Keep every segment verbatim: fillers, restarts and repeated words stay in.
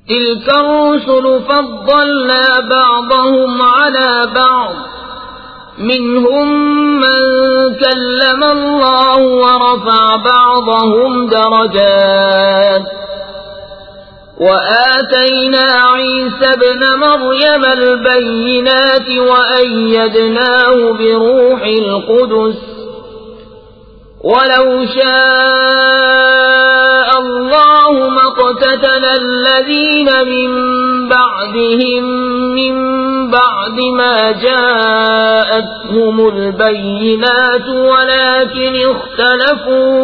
تلك الرسل فضلنا بعضهم على بعض منهم من كلم الله ورفع بعضهم درجات وآتينا عيسى ابن مريم البينات وأيدناه بروح القدس ولو شاء الله ما اقتتل الذين من بعدهم من بعد ما جاءتهم البينات ولكن اختلفوا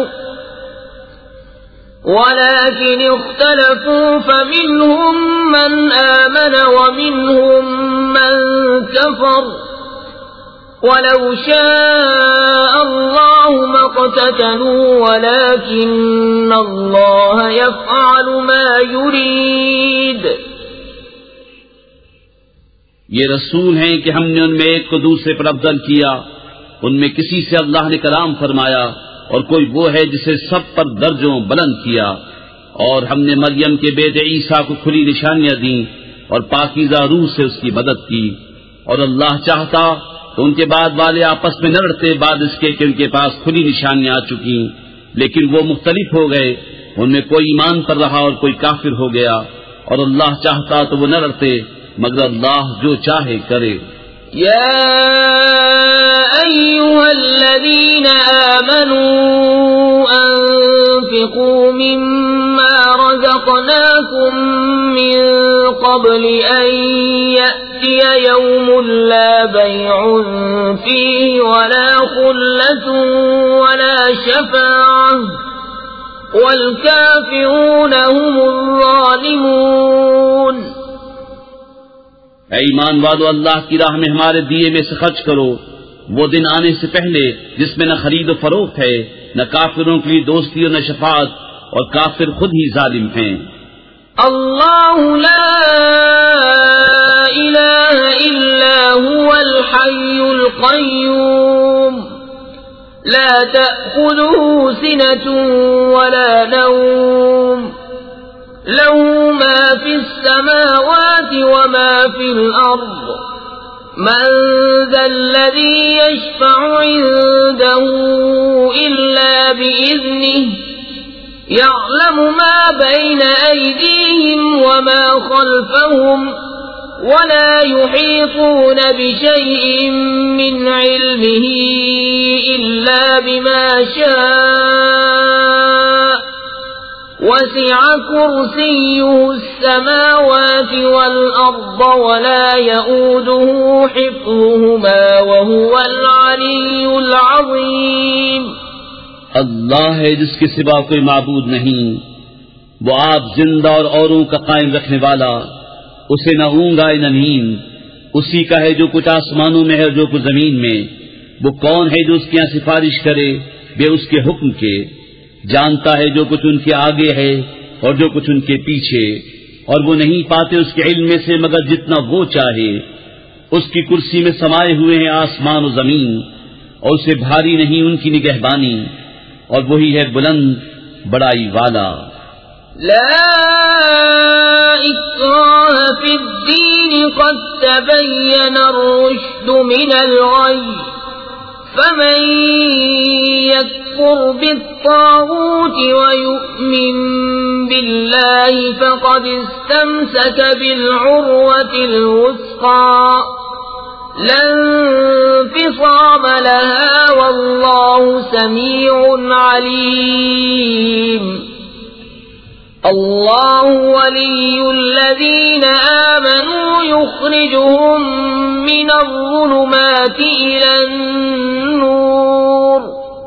ولكن اختلفوا فمنهم من آمن ومنهم من كفر ولو شاء الله ما اقتتلوا ولكن الله يفعل ما يريد. یہ رسول ہیں کہ ہم نے ان میں ایک کو دوسرے پر افضل کیا، ان میں کسی سے اللہ نے کلام فرمایا اور کوئی وہ ہے جسے سب پر درجوں بلند کیا، اور ہم نے مریم کے بیٹے عیسیٰ کو کھلی نشانیاں دیں اور پاکیزہ روح سے اس کی مدد کی، اور اللہ چاہتا تو ان کے بعد والے آپس میں نہ لڑتے بعد اس کے کہ ان کے پاس کھلی نشانیاں آ چکی، لیکن وہ مختلف ہو گئے، ان میں کوئی ایمان پر رہا اور کوئی کافر ہو گیا، اور اللہ چاہتا تو وہ نہ لڑتے مگر اللہ جو چاہے کرے. يا أيها الذين آمنوا أنفقوا مما رزقناكم من قبل أن يأتي يوم لا بيع فيه ولا خلة ولا شفاعة والكافرون هم الظالمون. اے ایمان والو، اللہ کی راہ میں ہمارے دیے میں سے خرچ کرو وہ دن آنے سے پہلے جس میں نہ خرید و فروخت ہے، نہ کافروں کے لیے دوستی اور نہ شفاعت، اور کافر خود ہی ظالم ہیں. اللہ لا الہ الا هو الحی القیوم لا تأخذه سنة ولا نوم له ما في السماوات وما في الأرض من ذا الذي يشفع عنده إلا بإذنه يعلم ما بين أيديهم وما خلفهم ولا يحيطون بشيء من علمه إلا بما شاء وسع كرسيه السماوات والأرض ولا يؤوده حفظهما وهو العلي العظيم. اللہ ہے جس کے سوا کوئی معبود نہیں، وہ آپ زندہ اور اوروں کا قائم رکھنے والا، اسے نہ اونگ آئے نہ نیند، اسی کا ہے جو کچھ آسمانوں میں ہے اور جو کچھ زمین میں. وہ کون ہے جو اس کے یہاں سفارش کرے بے اس کے حکم کے؟ جانتا ہے جو کچھ ان کے آگے ہے اور جو کچھ ان کے پیچھے، اور وہ نہیں پاتے اس کے علم میں سے مگر جتنا وہ چاہے. اس کی کرسی میں سمائے ہوئے ہیں آسمان و زمین، اور اسے بھاری نہیں ان کی نگہبانی، اور وہی ہے بلند بڑائی والا. لا اکراہ فی الدین قد تبین الرشد من الغی فمن يكفر بالطاغوت ويؤمن بالله فقد استمسك بالعروة الوثقى لا انفصام لها والله سميع عليم. الله ولي الذين آمنوا يخرجهم من الظلمات إلى النور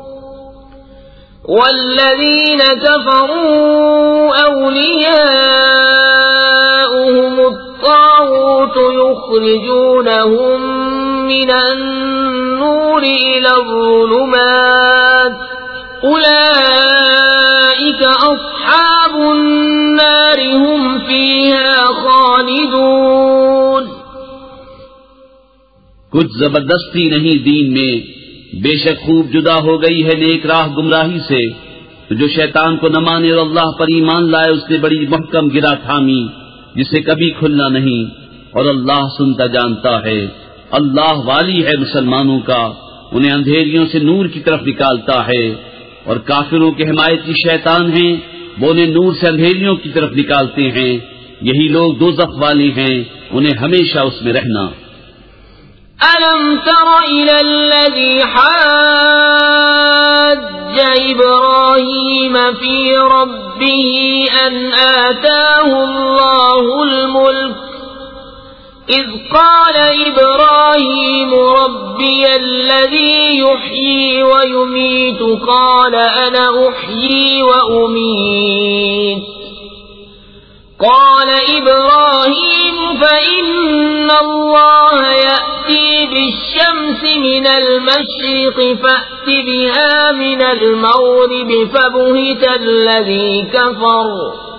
والذين كفروا أولياؤهم الطاغوت يخرجونهم من النور إلى الظلمات أولئك أصحاب النار هم فيها خالدون. کچھ زبردستی نہیں دین میں، بے شک خوب جدا ہو گئی ہے نیک راہ گمراہی سے. تو جو شیطان کو نہ مانے اور اللہ پر ایمان لائے اس نے بڑی محکم گرا تھامی، جسے کبھی کھلنا نہیں، اور اللہ سنتا جانتا ہے۔ اللہ والی ہے مسلمانوں کا، انہیں اندھیریوں سے نور کی طرف نکالتا ہے، اور کافروں کے حمایتی شیطان ہیں، وہ انہیں نور سے اندھیریوں کی طرف نکالتے ہیں، یہی لوگ دوزخ والے ہیں، انہیں ہمیشہ اس میں رہنا۔ أَلَمْ تَرَ إِلَى الَّذِي حَاجَّ إِبْرَاهِيمَ فِي رَبِّهِ أَنْ آتَاهُ اللَّهُ الْمُلْكَ إِذْ قَالَ إِبْرَاهِيمُ رَبِّيَ الَّذِي يُحْيِي وَيُمِيتُ قَالَ أَنَا أُحْيِي وَأُمِيتُ قال إبراهيم فإن الله يأتي بالشمس من المشرق فأت بها من المغرب فبهت الذي كفر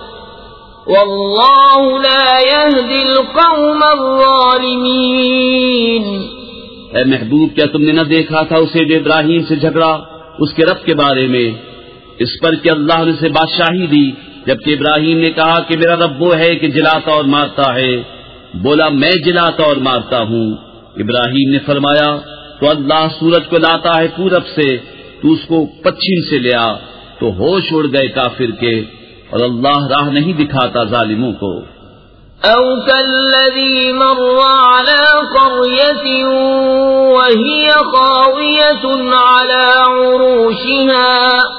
والله لا يهدي القوم الظالمين۔ اے محبوب، کیا تم نے نہ دیکھا تھا اسے جو ابراہیم سے جھگڑا اس کے رب کے بارے میں، اس پر کہ اللہ نے اسے بادشاہی دی، جبکہ ابراہیم نے کہا کہ میرا رب وہ ہے کہ جلاتا اور مارتا ہے، بولا میں جلاتا اور مارتا ہوں۔ ابراہیم نے فرمایا تو اللہ سورج کو لاتا ہے پورب سے، تو اس کو پچھم سے لیا، تو ہوش اڑ گئے کافر کے، اور اللہ راہ نہیں دکھاتا ظالموں کو۔ أو كالذي مر على قرية وهي خاوية على عروشها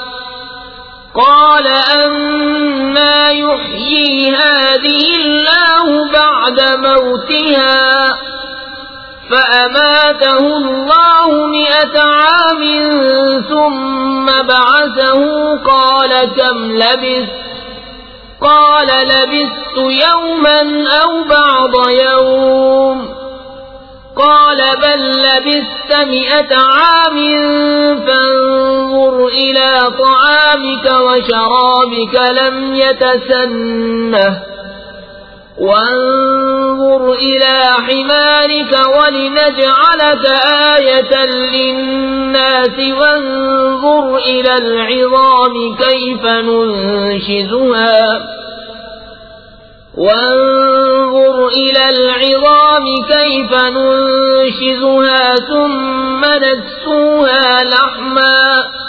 قال أنا يحيي هذه الله بعد موتها فأماته الله مئة عام ثم بعثه قال كم لبثت قال لبثت يوما أو بعض يوم قال بل لبثت مئة عام فانظر إلى طعامك وشرابك لم يتسنه وانظر إلى حمارك ولنجعلك آية للناس وانظر إلى العظام كيف ننشزها وانظر إلى العظام كيف ننشزها ثم نكسوها لحما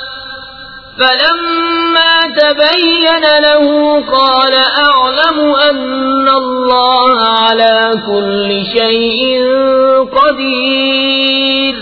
فلما تبين له قال أعلم أن الله على كل شيء قدير۔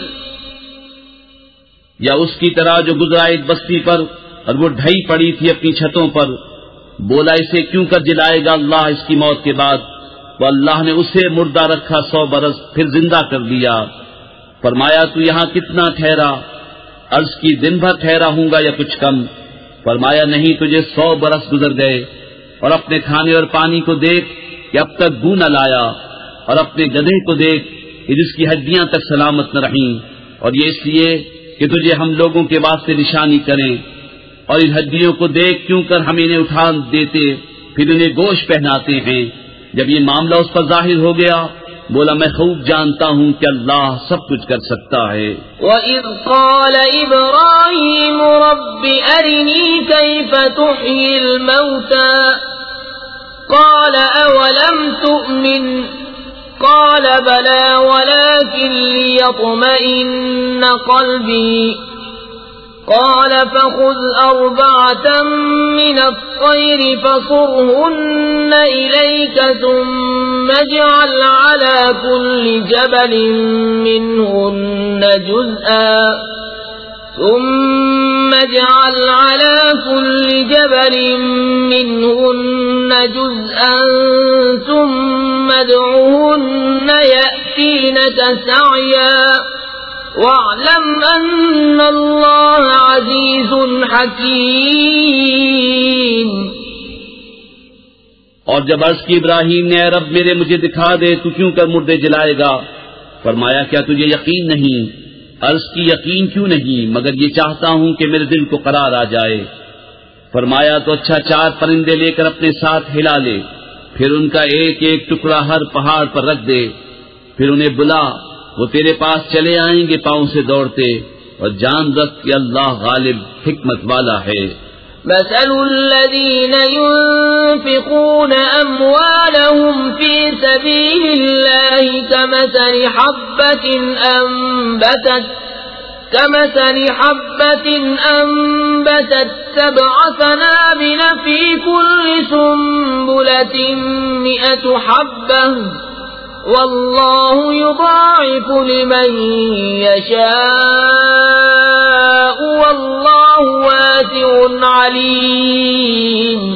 یا اس کی طرح جو گزرا ایک بستی پر اور وہ ڈھئی پڑی تھی اپنی چھتوں پر، بولا اسے کیوں کر جلائے گا اللہ اس کی موت کے بعد؟ تو اللہ نے اسے مردہ رکھا سو برس، پھر زندہ کر دیا۔ فرمایا تو یہاں کتنا ٹھہرا؟ عرض کی دن بھر ٹھہرا ہوں گا یا کچھ کم؟ فرمایا نہیں، تجھے سو برس گزر گئے۔ اور اپنے کھانے اور پانی کو دیکھ کہ اب تک بو نہ لایا، اور اپنے گدھے کو دیکھ کہ جس کی ہڈیاں تک سلامت نہ رہیں، اور یہ اس لیے کہ تجھے ہم لوگوں کے واسطے نشانی کریں۔ اور ان ہڈیوں کو دیکھ کیوں کر ہم انہیں اٹھا دیتے پھر انہیں گوشت پہناتے ہیں۔ جب یہ معاملہ اس پر ظاہر ہو گیا، بولا میں خوب جانتا ہوں کہ اللہ سب کچھ کر سکتا ہے۔ وَإِذْ قَالَ إِبْرَاهِيمُ رَبِّ أَرِنِي كَيْفَ تُحْيِي الْمَوْتَى قَالَ أَوَلَمْ تُؤْمِنْ قَالَ بَلَى وَلَكِنْ لِيَطْمَئِنَّ قَلْبِي قال فخذ أربعة من الطير فصرهن إليك ثم اجعل على كل جبل منهن جزءا ثم اجعل على كل جبل منهن جزءا ثم ادعهن يأتينك سعيا وَاعْلَمْ أَنَّ اللَّهَ عَزِيزٌ حَكِيمٌ۔ اور جب عرض کی ابراہیم نے اے رب میرے مجھے دکھا دے تو کیوں کر مردے جلائے گا؟ فرمایا کیا تجھے یقین نہیں؟ عرض کی یقین کیوں نہیں، مگر یہ چاہتا ہوں کہ میرے دل کو قرار آ جائے۔ فرمایا تو اچھا چار پرندے لے کر اپنے ساتھ ہلا لے، پھر ان کا ایک ایک ٹکڑا ہر پہاڑ پر رکھ دے، پھر انہیں بلا، وہ تیرے پاس چلے آئیں گے پاؤں سے دوڑتے، اور جان رکھ کہ اللہ غالب حکمت والا ہے۔ مثل الذين ينفقون أموالهم في سبيل الله كمثل حبة أنبتت كمثل حبة أنبتت سبع سنابل في كل سنبلة مئة حبة والله يضاعف لمن يشاء والله واسع عليم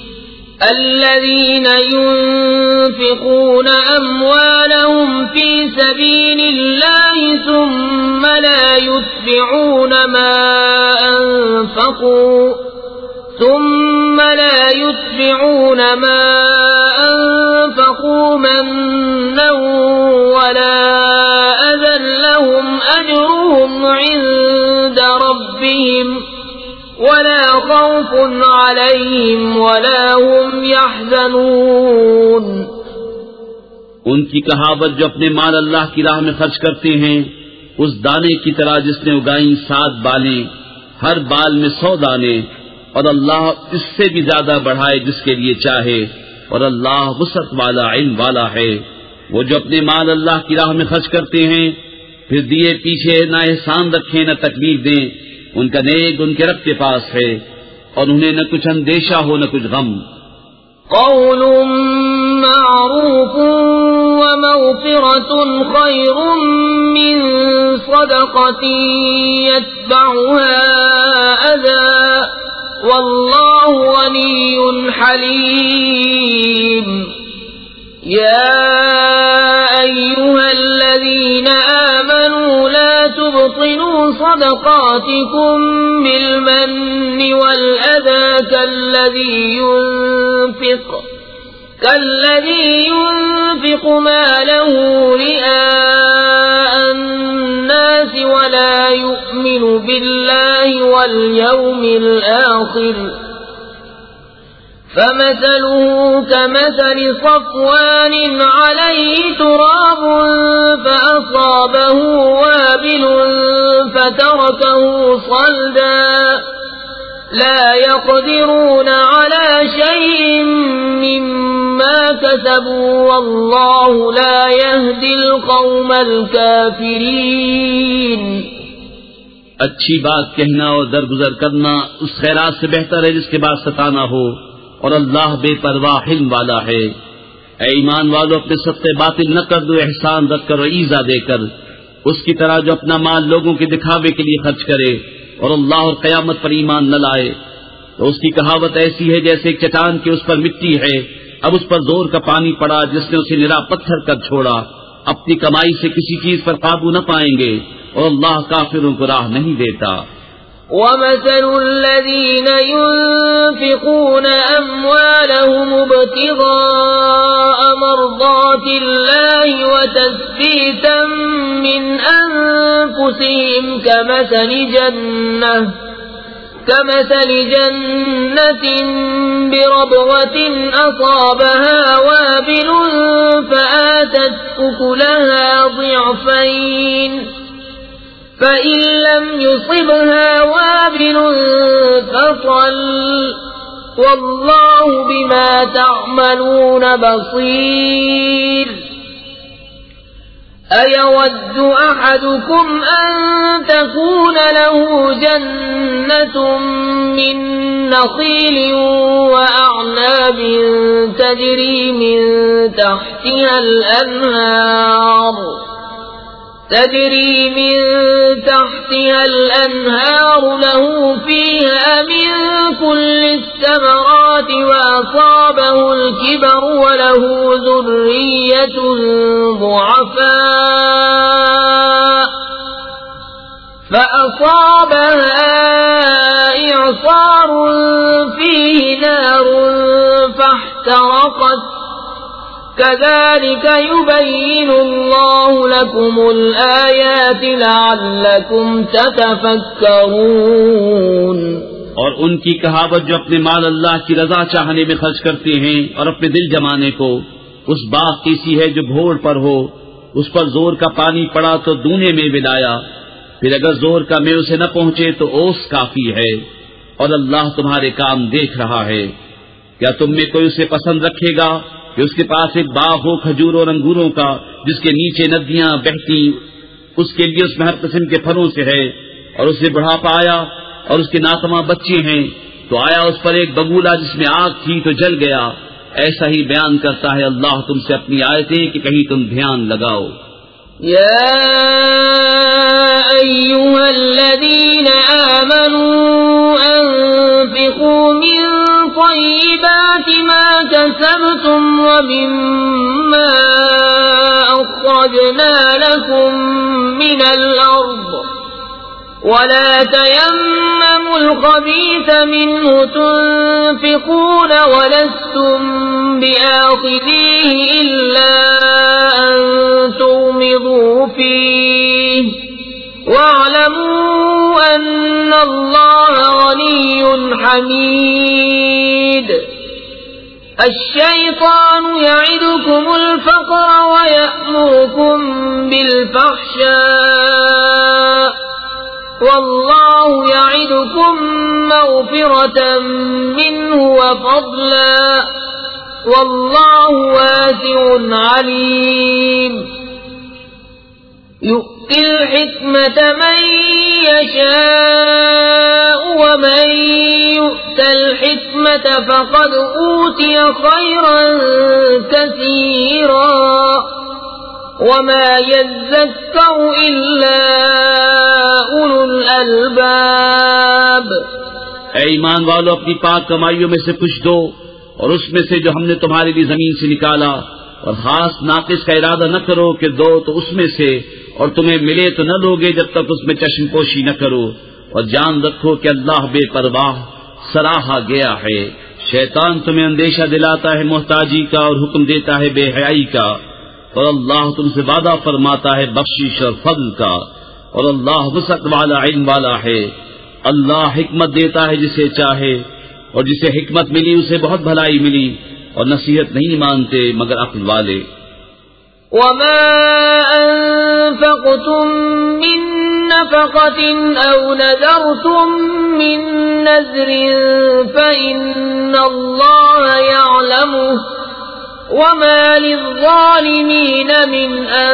الذين ينفقون أموالهم في سبيل الله ثم لا يتبعون ما أنفقوا ثم لا يتبعون ما أنفقوا منا ولا أذى لهم أجرهم عند ربهم ولا خوف عليهم ولا هم يحزنون. ان کی کہاوت جو اپنے مال اللہ کی راہ میں خرچ کرتے ہیں اس دانے کی طرح جس نے اگائیں سات بالیں، ہر بال میں سو دانے، اور اللہ اس سے بھی زیادہ بڑھائے جس کے لیے چاہے، اور اللہ وسعت والا علم والا ہے. وہ جو اپنے مال اللہ کی راہ میں خرچ کرتے ہیں پھر دیے پیچھے نہ احسان رکھیں نہ تکلیف دیں، ان کا نیک ان کے رب کے پاس ہے اور انہیں نہ کچھ اندیشہ ہو نہ کچھ غم. قول معروف ومغفرة خير من صدقة يتبعها أذى والله غني حليم. يا أيها الذين آمنوا لا تبطلوا صدقاتكم بالمن والأذى كالذي ينفق كالذي ينفق ماله رئاء الناس ولا يؤمن بالله واليوم الآخر فمثله كمثل صفوان عليه تراب فأصابه وابل فتركه صلدا لا يقدرون على شيء مما كسبوا والله لا يهدي القوم الكافرين. اچھی بات کہنا اور درگزر کرنا اس خیرات سے بہتر ہے جس کے بعد ستانا ہو، اور اللہ بے پرواہ علم والا ہے. اے ایمان والو، اپنے صدقے باطل نہ کر دو احسان رکھ کر اور ایزا دے کر، اس کی طرح جو اپنا مال لوگوں کے دکھاوے کے لیے خرچ کرے اور اللہ اور قیامت پر ایمان نہ لائے. تو اس کی کہاوت ایسی ہے جیسے ایک چٹان کے اس پر مٹی ہے، اب اس پر زور کا پانی پڑا جس نے اسے نرا پتھر کر چھوڑا. اپنی کمائی سے کسی چیز پر قابو نہ پائیں گے اور اللہ کافروں کو راہ نہیں دیتا. ومثل الذين ينفقون أموالهم ابتغاء مرضات الله وتثبيتا من أنفسهم كمثل جنة كمثل جنة بربوة أصابها وابل فآتت أكلها ضعفين فإن لم يصبها وابل فطل والله بما تعملون بصير. أيود أحدكم أن تكون له جنة من نخيل وأعناب تجري من تحتها الأنهار تجري من تحتها الأنهار له فيها من كل الثمرات وأصابه الكبر وله ذرية ضعفاء فأصابها إعصار فيه نار فاحترقت كذلك يبين الله لكم الآيات لعلكم تتفكرون. اور ان کی کہاوت جو اپنے مال اللہ کی رضا چاہنے میں خرچ کرتے ہیں اور اپنے دل جمانے کو، اس باغ کی سی ہے جو بھوڑ پر ہو، اس پر زور کا پانی پڑا تو دونے میں ملایا، پھر اگر زور کا میں اسے نہ پہنچے تو اوس کافی ہے. اور اللہ تمہارے کام دیکھ رہا ہے۔ کیا تم میں کوئی اسے پسند رکھے گا کہ اس کے پاس ایک باغ ہو کھجوروں اور انگوروں کا، جس کے نیچے ندیاں بہتی، اس کے لیے اس میں ہر قسم کے پھلوں سے ہے، اور اسے بڑھاپا آیا اور اس کے ناتواں بچے ہیں، تو آیا اس پر ایک بگولا جس میں آگ تھی تو جل گیا۔ ایسا ہی بیان کرتا ہے اللہ تم سے اپنی آیتیں کہ کہیں تم دھیان لگاؤ۔ يا أيها الذين آمنوا أنفقوا من طيبات ما كسبتم ومما أخرجنا لكم من الأرض ولا تيمموا الخبيث منه تنفقون ولستم بآخذيه إلا أن تغمضوا فيه واعلموا أن الله غني حميد الشيطان يعدكم الفقر ويأمركم بالفحشاء والله يعدكم مغفرة منه وفضلا والله واسع عليم يؤتي الحكمة من يشاء ومن يؤت الحكمة فقد أوتي خيرا كثيرا وما يذكر إلا أولو الألباب۔ اے ایمان والو، اپنی پاک کمائیوں میں سے کچھ دو، اور اس میں سے جو ہم نے تمہارے لیے زمین سے نکالا، اور خاص ناقص کا ارادہ نہ کرو کہ دو تو اس میں سے، اور تمہیں ملے تو نہ لوگے جب تک اس میں چشم پوشی نہ کرو، اور جان رکھو کہ اللہ بے پرواہ سراہا گیا ہے۔ شیطان تمہیں اندیشہ دلاتا ہے محتاجی کا اور حکم دیتا ہے بے حیائی کا، اور اللہ تم سے وعدہ فرماتا ہے بخشش اور فضل کا، اور اللہ وسعت والا علم والا ہے۔ اللہ حکمت دیتا ہے جسے چاہے، اور جسے حکمت ملی اسے بہت بھلائی ملی، اور نصیحت نہیں مانتے مگر عقل والے۔ وما أنفقتم من نفقة أو نذرتم من نذر فإن الله يعلمه وما للظالمين من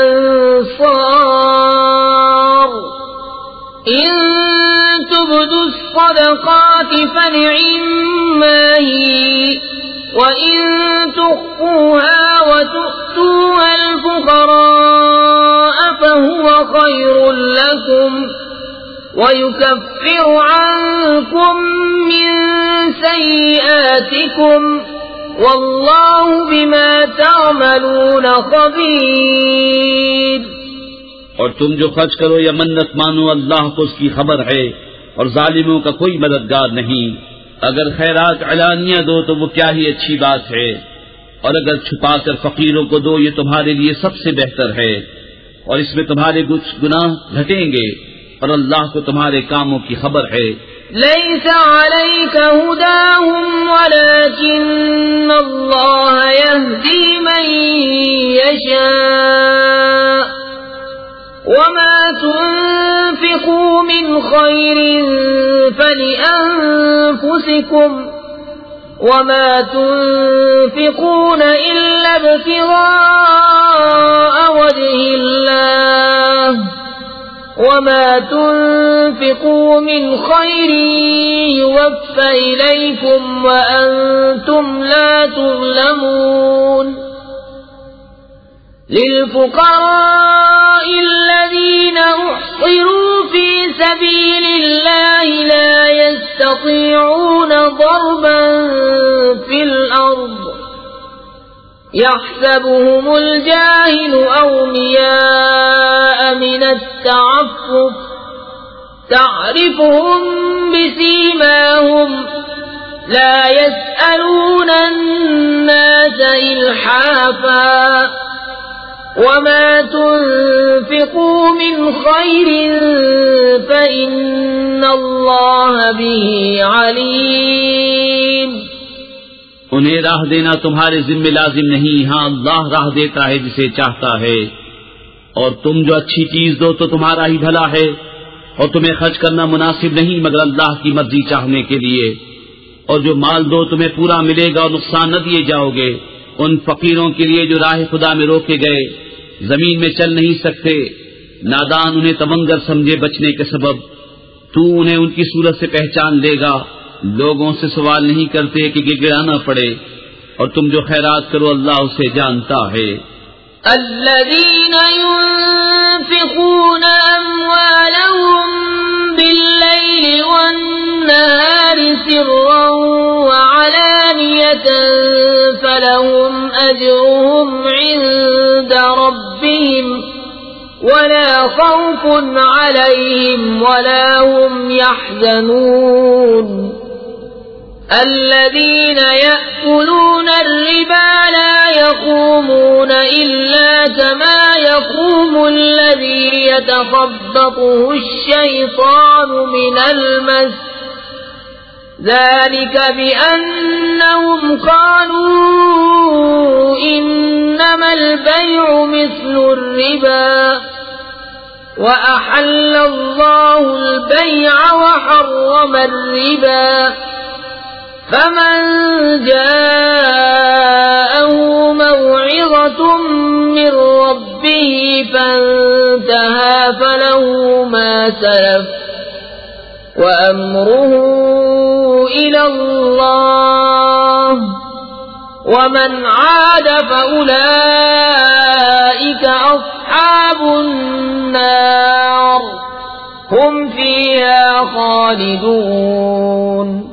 أنصار إن تبدوا الصدقات فنعما هي وإن تخفوها وتؤتوها الفقراء فهو خير لكم ويكفر عنكم من سيئاتكم والله بما تعملون خبير۔ اور تم جو خرچ کرو یا منت مانو، اللہ کو اس کی خبر ہے، اور ظالموں کا کوئی مددگار نہیں۔ اگر خیرات علانیہ دو تو وہ کیا ہی اچھی بات ہے، اور اگر چھپا کر فقیروں کو دو یہ تمہارے لیے سب سے بہتر ہے، اور اس میں تمہارے کچھ گناہ گھٹیں گے، اور اللہ کو تمہارے کاموں کی خبر ہے۔ ليس عليك هداهم ولكن الله يهدي من يشاء وما تنفقوا من خير فلأنفسكم وما تنفقون إلا ابتغاء وجه الله وما تنفقوا من خير يوفى إليكم وأنتم لا تظلمون للفقراء الذين أحصروا في سبيل الله لا يستطيعون ضربا في الأرض يحسبهم الجاهل أغنياء من التعفف تعرفهم بسيماهم لا يسألون الناس إلحافا وما تنفقوا من خير فإن الله به عليم۔ انہیں راہ دینا تمہارے ذمہ لازم نہیں، ہاں اللہ راہ دیتا ہے جسے چاہتا ہے، اور تم جو اچھی چیز دو تو تمہارا ہی بھلا ہے، اور تمہیں خرچ کرنا مناسب نہیں مگر اللہ کی مرضی چاہنے کے لیے، اور جو مال دو تمہیں پورا ملے گا اور نقصان نہ دیے جاؤ گے ان فقیروں کے لیے جو راہ خدا میں روکے گئے، زمین میں چل نہیں سکتے، نادان انہیں تمنگر سمجھے بچنے کے سبب، تو انہیں ان کی صورت سے پہچان لے گا، لوگوں سے سوال نہیں کرتے کہ گڑگڑانا پڑے، اور تم جو خیرات کرو اللہ اسے جانتا ہے۔ الذين ينفقون أموالهم بالليل والنهار سرا وعلانية فلهم أجرهم عند ربهم ولا خوف عليهم ولا هم يحزنون الذين يأكلون الربا لا يقومون إلا كما يقوم الذي يتخبطه الشيطان من المس ذلك بأنهم قالوا إنما البيع مثل الربا وأحل الله البيع وحرم الربا فمن جاءه موعظة من ربه فانتهى فله ما سلف وأمره إلى الله ومن عاد فأولئك أصحاب النار هم فيها خالدون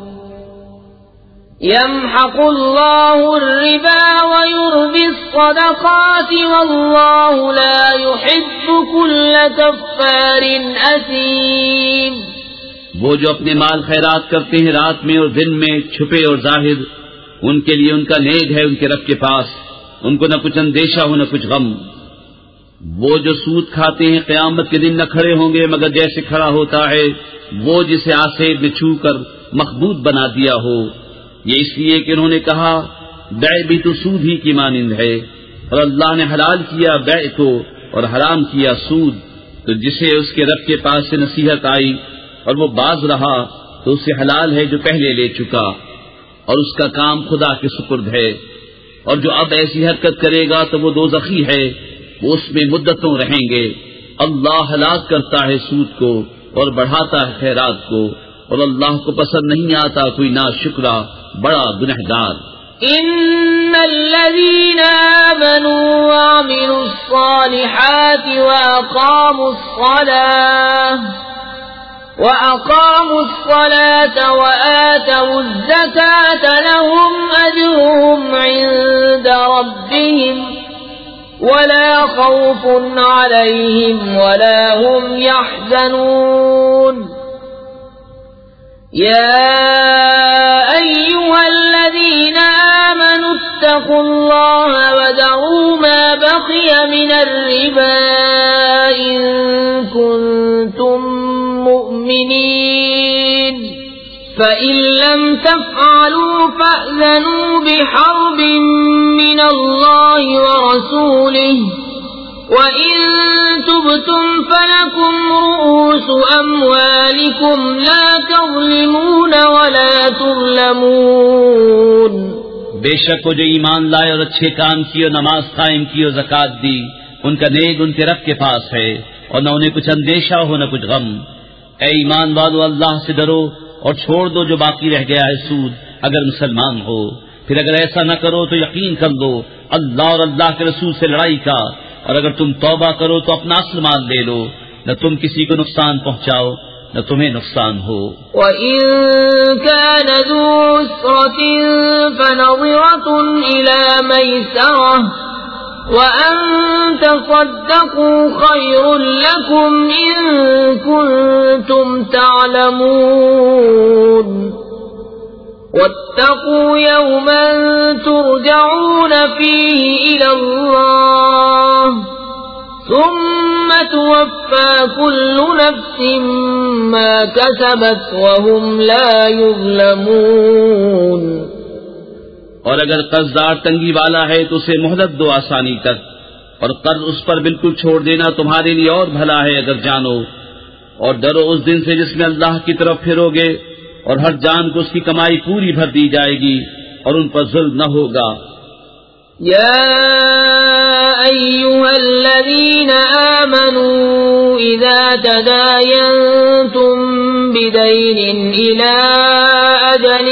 يمحق الله الربا ويربي الصدقات والله لا يحب كل كفار أثيم۔ وہ جو اپنے مال خیرات کرتے ہیں رات میں اور دن میں، چھپے اور ظاہر، ان کے لیے ان کا نیک ہے ان کے رب کے پاس، ان کو نہ کچھ اندیشہ ہو نہ کچھ غم۔ وہ جو سود کھاتے ہیں قیامت کے دن نہ کھڑے ہوں گے مگر جیسے کھڑا ہوتا ہے وہ جسے آسیب نے چھو کر مخبوط بنا دیا ہو، یہ اس لیے کہ انہوں نے کہا بیع بھی تو سود ہی کی مانند ہے، اور اللہ نے حلال کیا بیع کو اور حرام کیا سود، تو جسے اس کے رب کے پاس سے نصیحت آئی اور وہ باز رہا تو اسے حلال ہے جو پہلے لے چکا، اور اس کا کام خدا کے سپرد ہے، اور جو اب ایسی حرکت کرے گا تو وہ دوزخی ہے، وہ اس میں مدتوں رہیں گے۔ اللہ ہلاک کرتا ہے سود کو اور بڑھاتا ہے خیرات کو، اور اللہ کو پسند نہیں آتا کوئی ناشکرا بڑا گنہگار۔ ان الذين آمنوا وعملوا الصالحات واقاموا الصلاة واقاموا الصلاة وآتوا الزكاة لهم اجرهم عند ربهم ولا خوف عليهم ولا هم يحزنون۔ يا أيها الذين آمنوا اتقوا الله وذروا ما بقي من الربا إن كنتم مؤمنين فإن لم تفعلوا فأذنوا بحرب من الله ورسوله وَإِن تُبْتُمْ فَلَكُمْ رُؤُوسُ أَمْوَالِكُمْ لَا تَظْلِمُونَ وَلَا تُظْلَمُونَ۔ بے شک وہ جو ایمان لائے اور اچھے کام کیے اور نماز قائم کی اور زکات دی، ان کا نیک ان کے رب کے پاس ہے، اور نہ انہیں کچھ اندیشہ ہو نہ کچھ غم۔ اے ایمان والو اللہ سے ڈرو اور چھوڑ دو جو باقی رہ گیا ہے سود اگر مسلمان ہو، پھر اگر ایسا نہ کرو تو یقین کر لو اللہ اور اللہ کے رسول سے لڑائی کا، اور اگر تم توبہ کرو تو اپنا اصل مال لے لو، نہ تم کسی کو نقصان پہنچاؤ نہ تمہیں نقصان ہو۔ وَإِن كَانَ ذُو عُسْرَةٍ فَنَظِرَةٌ إِلَى مَيْسَرَةٍ وَأَن تَصَدَّقُوا خَيْرٌ لَكُمْ إِن كُنتُمْ تَعْلَمُونَ وَاتَّقُوا يَوْمًا تُرْجَعُونَ فِيهِ إِلَى اللَّهِ ثُمَّ تُوَفَّى كُلُّ نَفْسٍ مَا كَسَبَتْ وَهُمْ لَا يُظْلَمُونَ۔ اور اگر قرضدار تنگی والا ہے تو اسے مہلت دو آسانی تک، اور قرض اس پر بالکل چھوڑ دینا تمہارے لیے اور بھلا ہے اگر جانو، اور ڈرو اس دن سے جس میں اللہ کی طرف پھرو گے اور ہر جان کو اس کی کمائی پوری بھر دی جائے گی اور ان پر ظلم نہ ہوگا. يا أيها الذين آمنوا إذا تداينتم بدين إلى أجل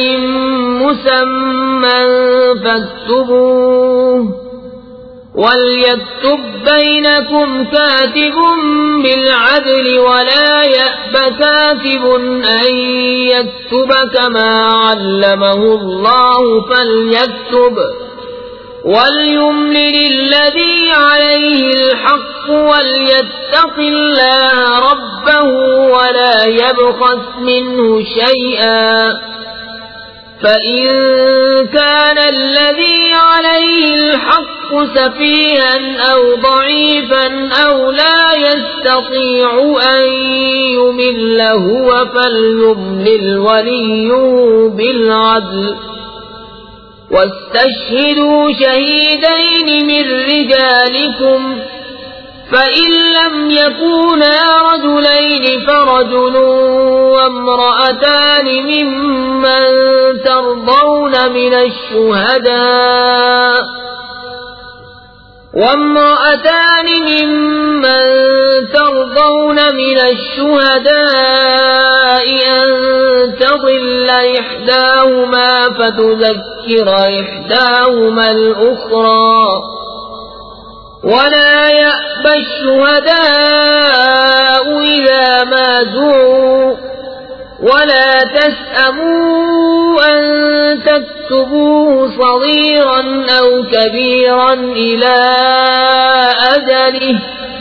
مسمى فاكتبوه وليكتب بينكم كاتب بالعدل ولا يأب كاتب أن يكتب كما علمه الله فليكتب وليملل الذي عليه الحق وليتق الله ربه ولا يبخس منه شيئا فإن كان الذي عليه الحق سفيها أو ضعيفا أو لا يستطيع أن يمل هو فليملل وليه بالعدل واستشهدوا شهيدين من رجالكم فإن لم يكونا رجلين فرجل وامرأتان ممن ترضون من الشهداء وامرأتان ممن ترضون من الشهداء أن تضل إحداهما فتذكر إحداهما الأخرى ولا يأبى الشهداء إذا ما دعوا ولا تسأموا أن تكتبوه صغيرا أو كبيرا إلى أجله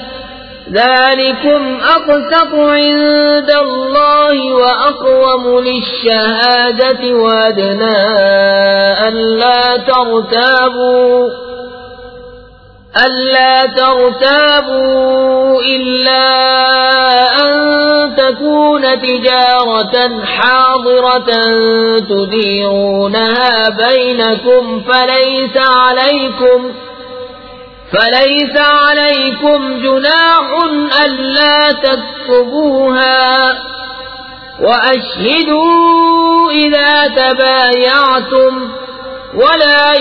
ذلكم أقسط عند الله وأقوم للشهادة وأدنى ألا ترتابوا ألا ترتابوا إلا أن تكون تجارة حاضرة تديرونها بينكم فليس عليكم فليس عليكم جناح ألا تكتبوها وأشهدوا إذا تبايعتم ولا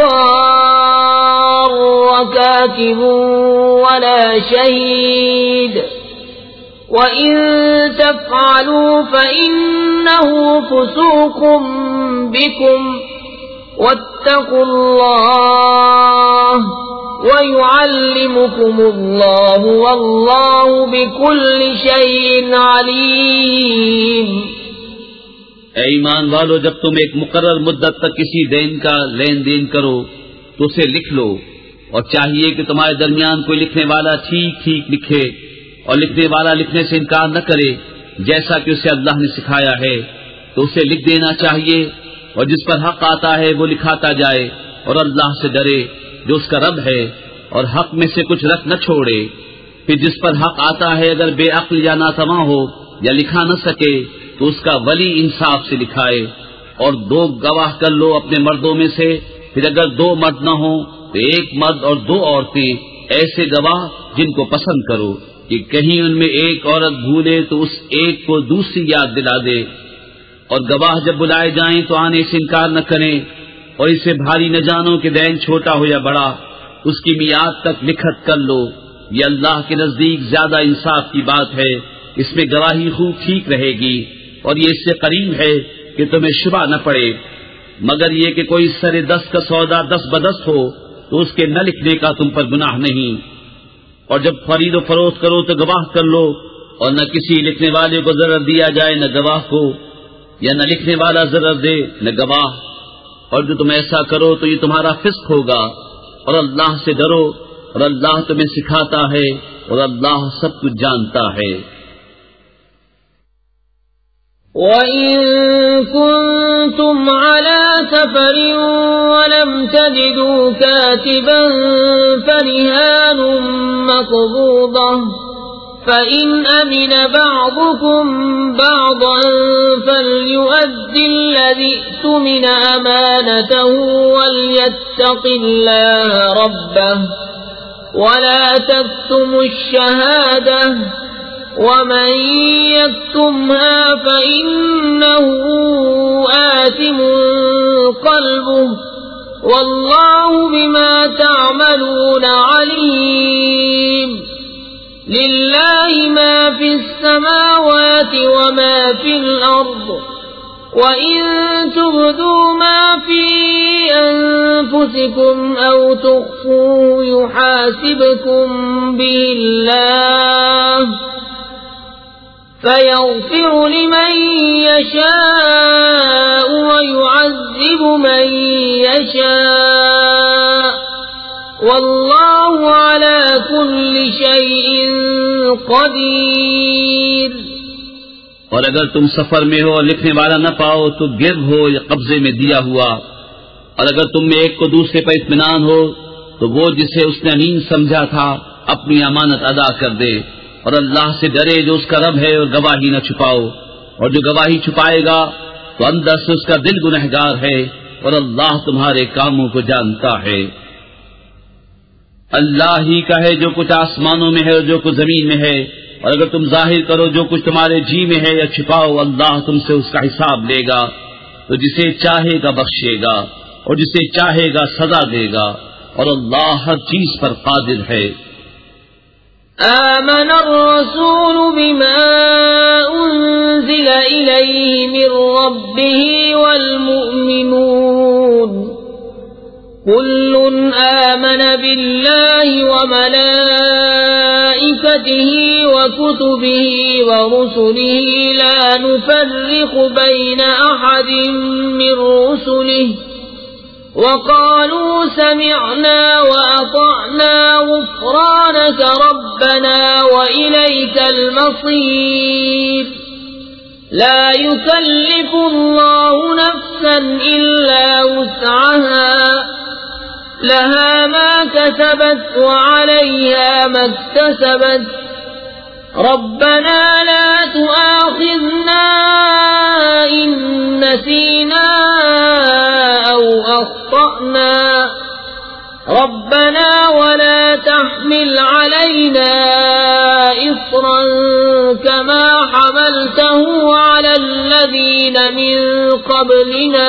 يضار كاتب ولا شهيد وإن تفعلوا فإنه فسوق بكم واتقوا الله ويعلمكم الله والله بكل شيء عليم. اے ایمان والو، جب تم ایک مقرر مدت تک کسی دین کا لین دین کرو تو اسے لکھ لو، اور چاہیے کہ تمہارے درمیان کوئی لکھنے والا ٹھیک ٹھیک لکھے اور لکھنے والا لکھنے سے انکار نہ کرے جیسا کہ اسے اللہ نے سکھایا ہے، تو اسے لکھ دینا چاہیے، اور جس پر حق آتا ہے وہ لکھاتا جائے اور اللہ سے ڈرے جو اس کا رب ہے، اور حق میں سے کچھ رکھ نہ چھوڑے. پھر جس پر حق آتا ہے اگر بے عقل یا ناتواں ہو یا لکھا نہ سکے تو اس کا ولی انصاف سے لکھائے، اور دو گواہ کر لو اپنے مردوں میں سے. پھر اگر دو مرد نہ ہوں تو ایک مرد اور دو عورتیں، ایسے گواہ جن کو پسند کرو کہ کہیں ان میں ایک عورت بھولے تو اس ایک کو دوسری یاد دلا دے. اور گواہ جب بلائے جائیں تو آنے سے انکار نہ کریں، اور اسے بھاری نہ جانو کہ دین چھوٹا ہو یا بڑا، اس کی میعاد تک لکھت کر لو. یہ اللہ کے نزدیک زیادہ انصاف کی بات ہے، اس میں گواہی خوب ٹھیک رہے گی، اور یہ اس سے قریب ہے کہ تمہیں شبہ نہ پڑے. مگر یہ کہ کوئی سر دست کا سودا دست بدست ہو تو اس کے نہ لکھنے کا تم پر گناہ نہیں. اور جب خرید و فروخت کرو تو گواہ کر لو، اور نہ کسی لکھنے والے کو ضرر دیا جائے نہ گواہ کو، یا نہ لکھنے والا ضرر دے نہ گواہ. اور جو تم ایسا کرو تو یہ تمہارا فسق ہوگا. اور اللہ سے ڈرو، اور اللہ تمہیں سکھاتا ہے، اور اللہ سب کچھ جانتا ہے. وَإِن كُنتُمْ عَلَى سَفَرٍ وَلَمْ تَجِدُوا كَاتِبًا فَرِهَانٌ مَّقْبُوضَةٌ فَإِنْ أَمِنَ بَعْضُكُمْ بَعْضًا فَلْيُؤَدِّ الَّذِي اؤْتُمِنَ أَمَانَتَهُ وَلْيَتَّقِ اللَّهَ رَبَّهُ وَلَا تَكْتُمُوا الشَّهَادَةَ ومن يكتمها فإنه آثم قلبه والله بما تعملون عليم لله ما في السماوات وما في الأرض وَإِن تُبْدُوا مَا فِي أَنفُسِكُمْ أَوْ تُخْفُوهُ يُحَاسِبْكُم بِهِ اللَّهُ فَيَغْفِرُ لِمَن يَشَاءُ وَيُعَذِّبُ مَن يَشَاءُ وَاللَّهُ عَلَى كُلِّ شَيْءٍ قَدِيرٌ۔ اور اگر تم سفر میں ہو اور لکھنے والا نہ پاؤ تو گرد ہو یا قبضے میں دیا ہوا، اور اگر تم میں ایک کو دوسرے پر اطمینان ہو تو وہ جسے اس نے امین سمجھا تھا اپنی امانت ادا کر دے، اور اللہ سے ڈرے جو اس کا رب ہے، اور گواہی نہ چھپاؤ، اور جو گواہی چھپائے گا تو اندر سے اس کا دل گنہگار ہے، اور اللہ تمہارے کاموں کو جانتا ہے۔ اللہ ہی کا ہے جو کچھ آسمانوں میں ہے اور جو کچھ زمین میں ہے، اور اگر تم ظاہر کرو جو کچھ تمہارے جی میں ہے یا چھپاؤ، اللہ تم سے اس کا حساب لے گا، تو جسے چاہے گا بخشے گا اور جسے چاہے گا سزا دے گا، اور اللہ ہر چیز پر قادر ہے۔ آمن الرسول بما انزل الیہ من ربہ والمؤمنون كل آمن بالله وملائكته وكتبه ورسله لا نفرق بين أحد من رسله وقالوا سمعنا وأطعنا غفرانك ربنا وإليك المصير لا يكلف الله نفسا إلا وسعها لها ما كسبت وعليها ما اكتسبت ربنا لا تؤاخذنا إن نسينا أو أخطأنا ربنا ولا تحمل علينا إصرا كما حملته على الذين من قبلنا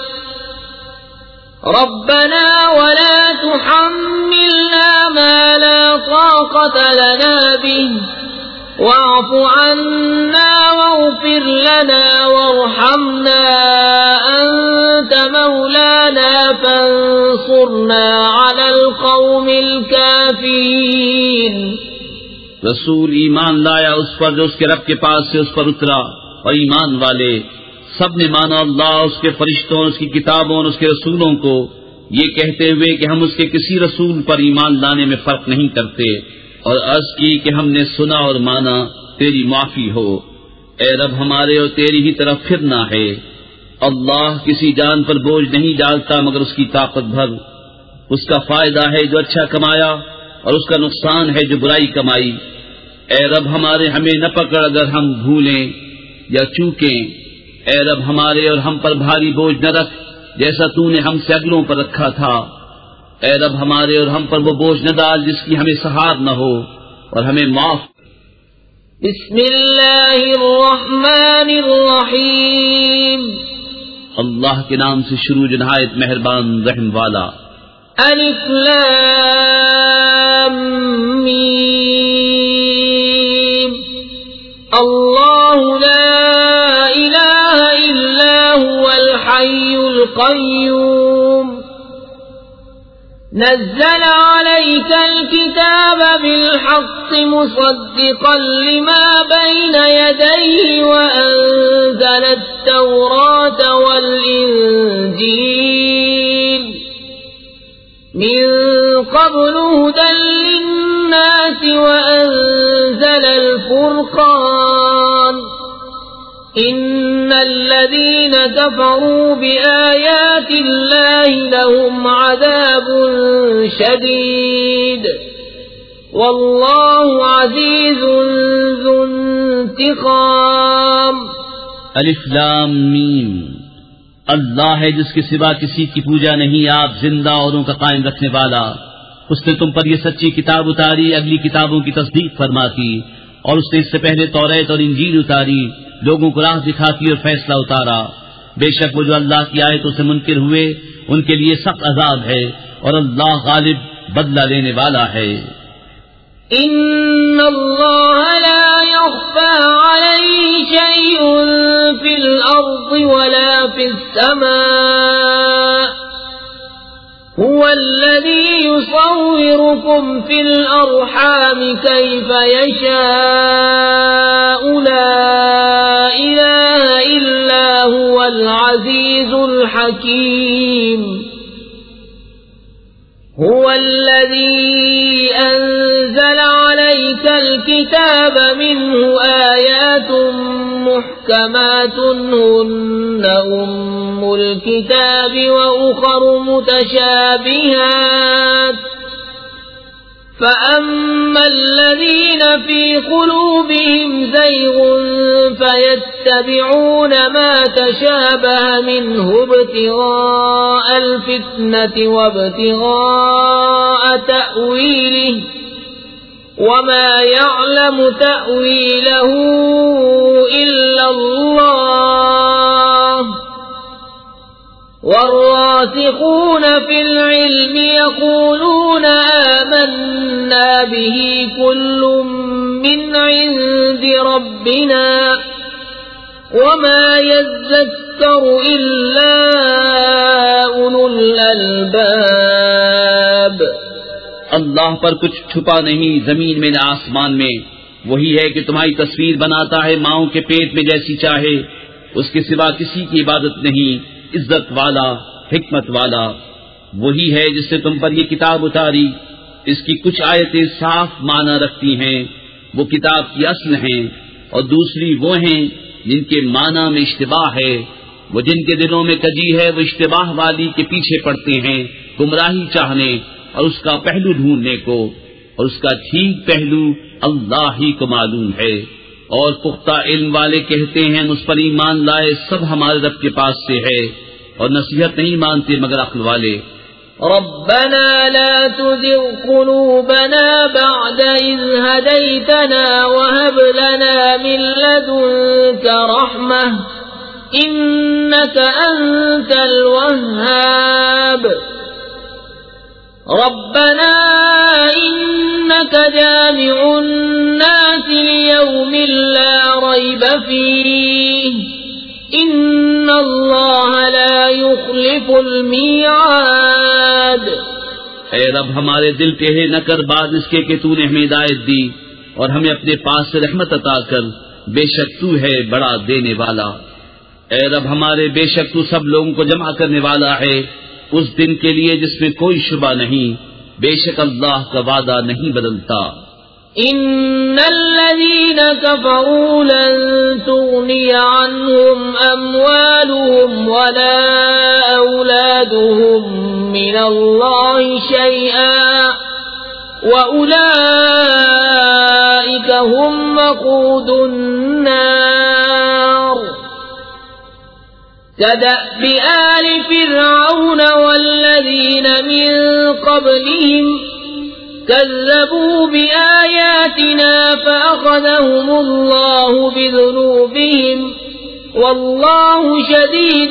ربنا ولا تحملنا ما لا طاقة لنا به واعف عنا واغفر لنا وارحمنا أنت مولانا فانصرنا على القوم الكافرين۔ رسول ایمان لایا اس پر جو اس کے رب کے پاس سے اس پر اترا، اور ایمان والے سب نے مانا اللہ، اس کے فرشتوں، اس کی کتابوں اور اس کے رسولوں کو، یہ کہتے ہوئے کہ ہم اس کے کسی رسول پر ایمان لانے میں فرق نہیں کرتے، اور عرض کی کہ ہم نے سنا اور مانا، تیری معافی ہو اے رب ہمارے، اور تیری ہی طرف پھرنا ہے۔ اللہ کسی جان پر بوجھ نہیں ڈالتا مگر اس کی طاقت بھر، اس کا فائدہ ہے جو اچھا کمایا اور اس کا نقصان ہے جو برائی کمائی۔ اے رب ہمارے ہمیں نہ پکڑ اگر ہم بھولیں یا چوکیں، اے رب ہمارے اور ہم پر بھاری بوجھ نہ رکھ جیسا تو نے ہم سے اگلوں پر رکھا تھا، اے رب ہمارے اور ہم پر وہ بوجھ نہ ڈال جس کی ہمیں سہار نہ ہو، اور ہمیں معاف۔ بسم اللہ الرحمن الرحیم، اللہ کے نام سے شروع جو نہایت مہربان رحم والا۔ الف لام میم، اللہ لا الہ الا هو الحی القیوم نزل عليك الكتاب بالحق مصدقا لما بين يديه وأنزل التوراة والإنجيل من قبل هدى للناس وأنزل الفرقان إن الذين كفروا بآيات الله لهم عذاب شديد والله عزيز ذو انتقام۔ الف لام میم، اللہ ہے جس کے سوا کسی کی پوجا نہیں، آپ زندہ اوروں کا قائم رکھنے والا۔ اس نے تم پر یہ سچی کتاب اتاری، اگلی کتابوں کی تصدیق فرماتی، اور اس نے اس سے پہلے توریت اور انجیل اتاری، لوگوں کو راہ دکھاتی اور فیصلہ اتارا۔ بے شک وہ جو اللہ کی آیتوں سے منکر ہوئے ان کے لیے سخت عذاب ہے، اور اللہ غالب بدلہ لینے والا ہے۔ ان اللہ لا يخفى عليه شيء في الارض ولا في السماء هو الذي يصوركم في الارحام كيف يشاء لا اله الا هو العزيز الحكيم هو الذي أنزل عليك الكتاب منه آيات محكمات هن أم الكتاب وأخر متشابهات فأما الذين في قلوبهم زيغ فيتبعون ما تشابه منه ابتغاء الفتنة وابتغاء تأويله وما يعلم تأويله إلا الله والراسخون في العلم يقولون آمنا به كل من عند ربنا وما يذكر إلا أولو الألباب۔ اللہ پر کچھ چھپا نہیں زمین میں نہ آسمان میں، وہی ہے کہ تمہاری تصویر بناتا ہے ماؤں کے پیٹ میں جیسی چاہے، اس کے سوا کسی کی عبادت نہیں، عزت والا حکمت والا وہی ہے جس نے تم پر یہ کتاب اتاری۔ اس کی کچھ آیتیں صاف معنی رکھتی ہیں، وہ کتاب کی اصل ہیں، اور دوسری وہ ہیں جن کے معنی میں اشتباہ ہے۔ وہ جن کے دلوں میں کجی ہے وہ اشتباہ والی کے پیچھے پڑتے ہیں گمراہی چاہنے اور اس کا پہلو ڈھونڈنے کو، اور اس کا ٹھیک پہلو اللہ ہی کو معلوم ہے۔ اور پختہ علم والے کہتے ہیں اس پر ایمان لائے سب ہمارے رب کے پاس سے ہے، اور نصیحت نہیں مانتے مگر عقل والے۔ ربنا لا تزغ قلوبنا بعد إذ هديتنا وهب لنا من لدنك رحمة إنك أنت الوهاب ربنا إنك جامع الناس ليوم لا ريب فيه إن الله لا يخلف الميعاد۔ اے رب ہمارے دل ٹیڑھے نہ کر بعد اس کے کہ تو نے ہمیں ہدایت دی، اور ہمیں اپنے پاس سے رحمت عطا کر، بے شک تو ہے بڑا دینے والا۔ اے رب ہمارے بے شک تو سب لوگوں کو جمع کرنے والا ہے اس دن کے لیے جس میں کوئی شبہ نہیں، بے شک اللہ کا وعدہ نہیں بدلتا۔ ان الذين كفروا لن تغني عنهم اموالهم ولا اولادهم من الله شيئا واولئك هم وقود النار كدأب آل فرعون والذين من قبلهم كذبوا بآياتنا فأخذهم الله بذنوبهم والله شديد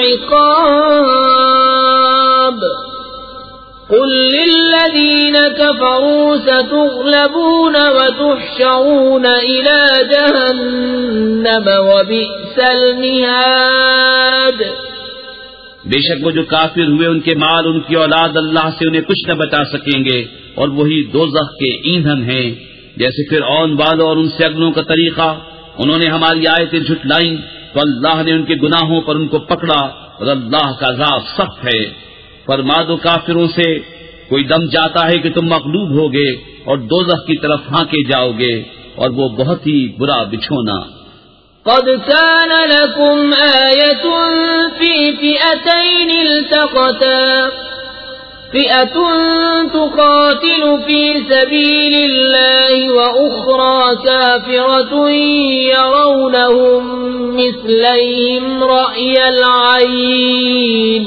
العقاب قل للذين كفروا ستغلبون وتحشرون إلى جهنم وبئس المهاد۔ بے شک وہ جو کافر ہوئے ان کے مال ان کی اولاد اللہ سے انہیں کچھ نہ بچا سکیں گے، اور وہی دوزخ کے ایندھن ہیں۔ جیسے فرعون والوں اور ان سے اگلوں کا طریقہ، انہوں نے ہماری آیتیں جھٹلائیں تو اللہ نے ان کے گناہوں پر ان کو پکڑا، اور اللہ کا عذاب سخت ہے۔ فرما دو کافروں سے کوئی دم جاتا ہے کہ تم مغلوب ہوگے اور دوزخ کی طرف ہانکے جاؤ گے، اور وہ بہت ہی برا بچھونا۔ قد كان لكم آية في فئتين التقتا فئة تقاتل في سبيل الله وأخرى كافرة يرونهم مثليهم رأي العين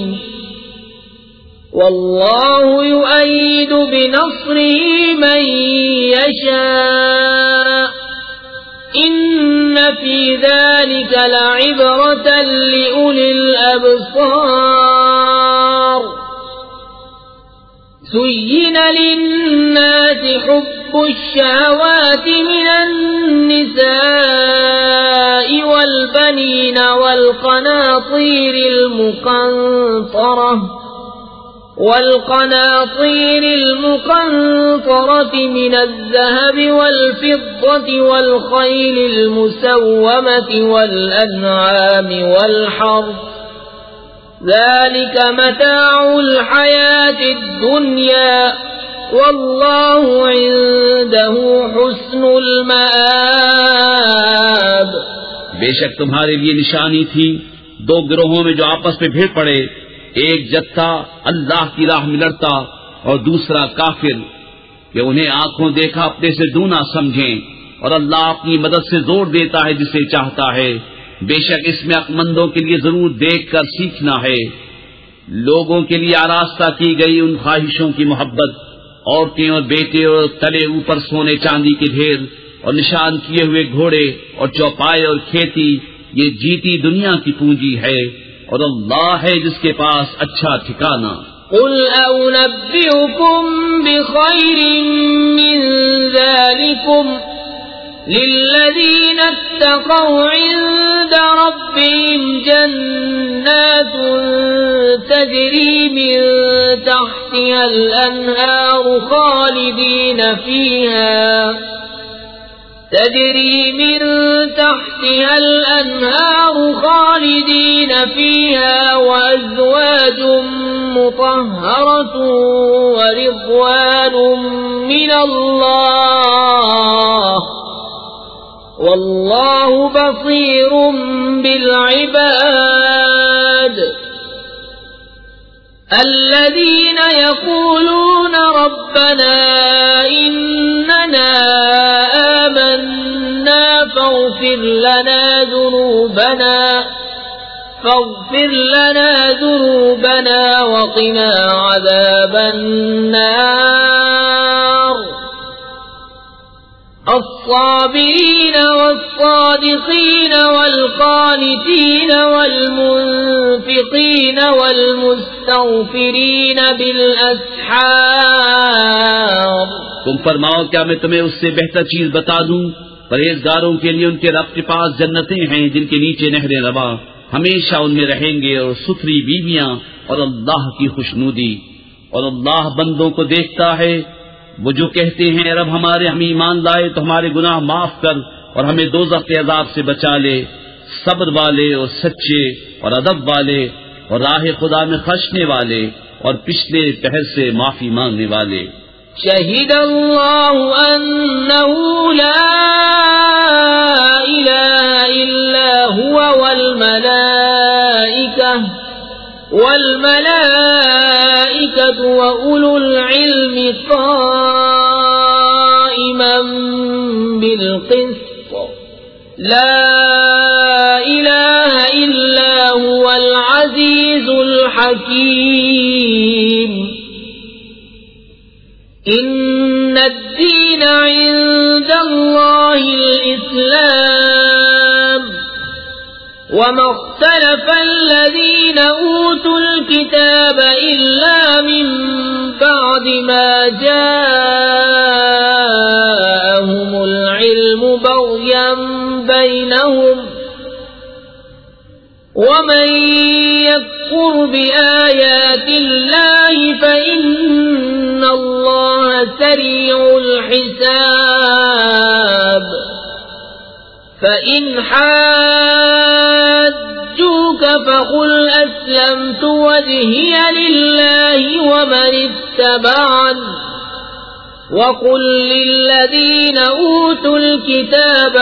والله يؤيد بنصره من يشاء إن في ذلك لعبرة لأولي الأبصار زين للناس حب الشهوات من النساء والبنين والقناطير المقنطرة والقناطير المقنطرة من الذهب والفضة والخيل المسومة والأنعام والحرث ذلك متاع الحياة الدنيا والله عنده حسن المآب. بے شک تمہارے لیے نشانی تھی دو گروہوں میں جو آپس میں بھیڑ پڑے، ایک جتھا اللہ کی راہ میں لڑتا اور دوسرا کافر، کہ انہیں آنکھوں دیکھا اپنے سے دونا سمجھیں، اور اللہ اپنی مدد سے زور دیتا ہے جسے چاہتا ہے. بے شک اس میں عقلمندوں کے لیے ضرور دیکھ کر سیکھنا ہے. لوگوں کے لیے آراستہ کی گئی ان خواہشوں کی محبت، عورتیں اور بیٹے اور تلے اوپر سونے چاندی کے ڈھیر اور نشان کیے ہوئے گھوڑے اور چوپائے اور کھیتی، یہ جیتی دنیا کی پونجی ہے، اور اللہ ہے جس کے پاس اچھا ٹھکانہ. قل أنبئكم بخير من ذلكم للذين اتقوا عند ربهم جنات تجري من تحتها الأنهار خالدين فيها تجري من تحتها الأنهار خالدين فيها وأزواج مطهرة ورضوان من الله والله بصير بالعباد. الذين يقولون ربنا إننا آمنا فاغفر لنا ذنوبنا فاغفر لنا ذنوبنا وقنا عذاب النار. الصابرين والصادقين والقانتين والمنفقين والمستغفرين بالأسحار. تم فرماؤ کیا میں تمہیں اس سے بہتر چیز بتا دوں؟ پرہیزگاروں کے لیے ان کے رب کے پاس جنتیں ہیں جن کے نیچے نہریں رواں، ہمیشہ ان میں رہیں گے، اور ستھری بیویاں اور اللہ کی خوشنودی. اور اللہ بندوں کو دیکھتا ہے وہ جو کہتے ہیں رب ہمارے ہم ایمان لائے تو ہمارے گناہ معاف کر اور ہمیں دوزخ کے عذاب سے بچا لے. صبر والے اور سچے اور ادب والے اور راہ خدا میں خشنے والے اور پچھلے پہر سے معافی مانگنے والے. شہید اللہ انہ لا الہ الا هو والملائکہ والملائکة وأولو العلم قائما بالقسط لا إله إلا هو العزيز الحكيم. إن الدين عند الله الإسلام وما اختلف الذين أوتوا الكتاب إلا من بعد ما جاءهم العلم بغيا بينهم ومن يكفر بآيات الله فإن الله سريع الحساب. فإن حاجوك فقل أسلمت وجهي لله ومن اتبعني وقل للذين أوتوا الكتاب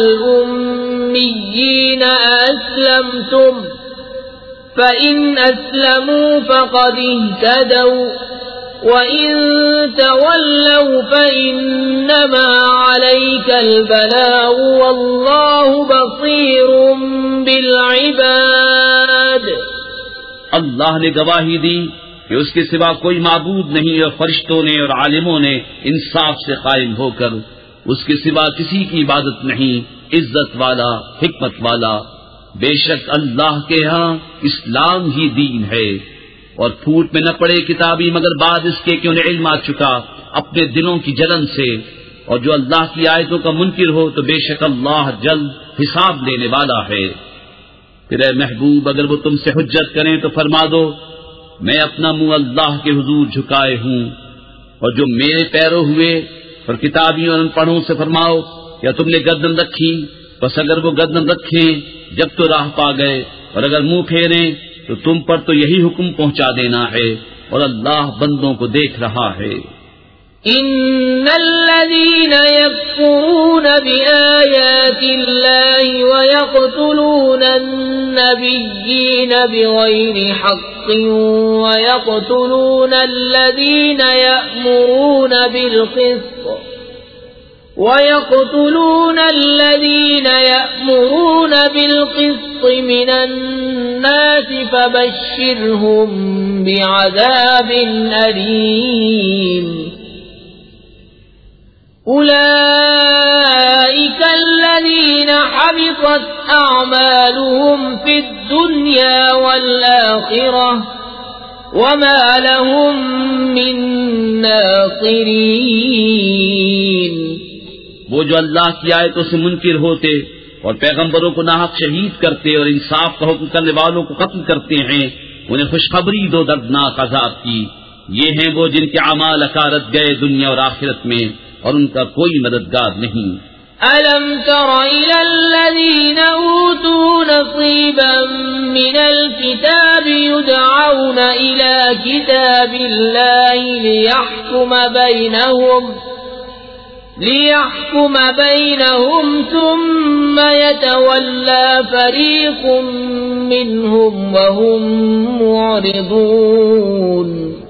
والأميين أسلمتم فإن أسلموا فقد اهتدوا وَإِن تَوَلَّوْا فَإِنَّمَا عَلَيْكَ الْبَلَاغُ وَاللَّهُ بَصِيرٌ بِالْعِبَادِ. اللہ نے گواہی دی کہ اس کے سوا کوئی معبود نہیں، اور فرشتوں نے اور عالموں نے انصاف سے قائم ہو کر اس کے سوا کسی کی عبادت نہیں عزت والا، حکمت والا۔ بے شک اللہ کے ہاں اسلام ہی دین ہے، اور پھوٹ میں نہ پڑے کتابی مگر بعد اس کے کہ انہیں علم آ چکا اپنے دلوں کی جلن سے، اور جو اللہ کی آیتوں کا منکر ہو تو بے شک اللہ جلد حساب لینے والا ہے۔ پھر اے محبوب اگر وہ تم سے حجت کریں تو فرما دو میں اپنا منہ اللہ کے حضور جھکائے ہوں، اور جو میرے پیرو ہوئے اور کتابیوں اور ان پڑھوں سے فرماؤ یا تم نے گردن رکھی، بس اگر وہ گردن رکھیں جب تو راہ پا گئے، اور اگر منہ پھیریں تو تم پر تو یہی حکم پہنچا دینا ہے، اور اللہ بندوں کو دیکھ رہا ہے۔ ان الذين يكفرون بآيات الله ويقتلون النبيين بغير حق ويقتلون الذين يأمرون بالقسط ويقتلون الذين يأمرون بالقسط من الناس فبشرهم بعذاب أليم۔ أولئك الذين حبطت أعمالهم في الدنيا والآخرة وما لهم من ناصرين۔ وہ جو اللہ کی آیتوں سے منکر ہوتے اور پیغمبروں کو ناحق شہید کرتے اور انصاف کا حکم کرنے والوں کو قتل کرتے ہیں، انہیں خوشخبری دو دردناک عذاب کی۔ یہ ہیں وہ جن کے اعمال اکارت گئے دنیا اور آخرت میں، اور ان کا کوئی مددگار نہیں۔ أَلَمْ تَرَ إِلَى الَّذِينَ أُوتُوا نَصِيبًا مِنَ الْكِتَابِ يُدْعَوْنَ إِلَى كِتَابِ اللَّهِ لِيَحْكُمَ بَيْنَهُمْ لِيَحْكُمَ بَيْنَهُمْ ثُمَّ يَتَوَلَّى فَرِيقٌ مِّنْهُمْ وَهُمْ مُعْرِضُونَ۔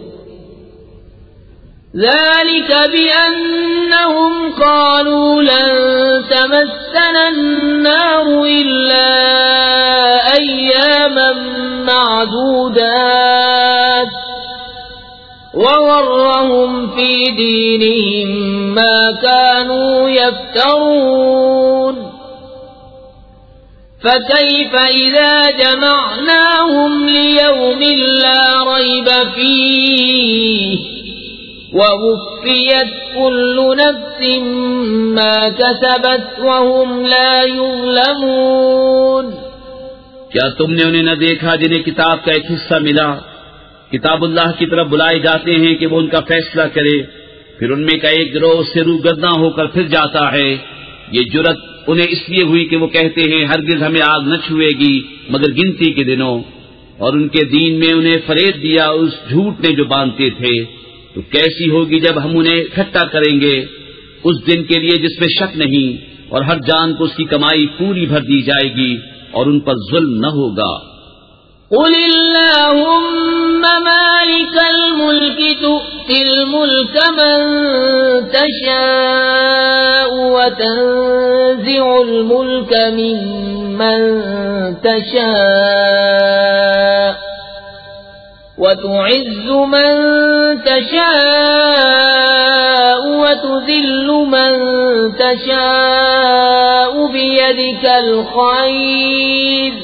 ذلك بأنهم قالوا لن تمسنا النار إلا أياما معدودات وغرهم في دينهم ما كانوا يفترون، فكيف إذا جمعناهم ليوم لا ريب فيه ووفيت كل نفس ما كسبت وهم لا يظلمون۔ کیا تم نے انہیں نہ دیکھا جنہیں کتاب کا ایک حصہ ملا، کتاب اللہ کی طرف بلائے جاتے ہیں کہ وہ ان کا فیصلہ کرے، پھر ان میں کا ایک گروہ سے روگرداں ہو کر پھر جاتا ہے۔ یہ جرت انہیں اس لیے ہوئی کہ وہ کہتے ہیں ہرگز ہمیں آگ نہ چھوئے گی مگر گنتی کے دنوں، اور ان کے دین میں انہیں فریب دیا اس جھوٹ نے جو باندھتے تھے۔ تو کیسی ہوگی جب ہم انہیں اکٹھا کریں گے اس دن کے لیے جس میں شک نہیں، اور ہر جان کو اس کی کمائی پوری بھر دی جائے گی اور ان پر ظلم نہ ہوگا۔ قل اللهم مالك الملك تؤتي الملك من تشاء وتنزع الملك ممن تشاء وتعز من تشاء وتذل من تشاء بيدك الخير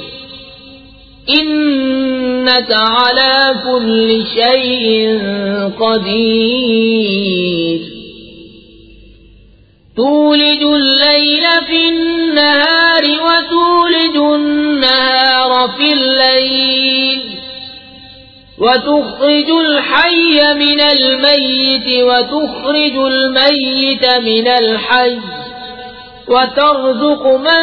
إنك على كل شيء قدير۔ تولج الليل في النهار وتولج النهار في الليل وتخرج الحي من الميت وتخرج الميت من الحي وترزق من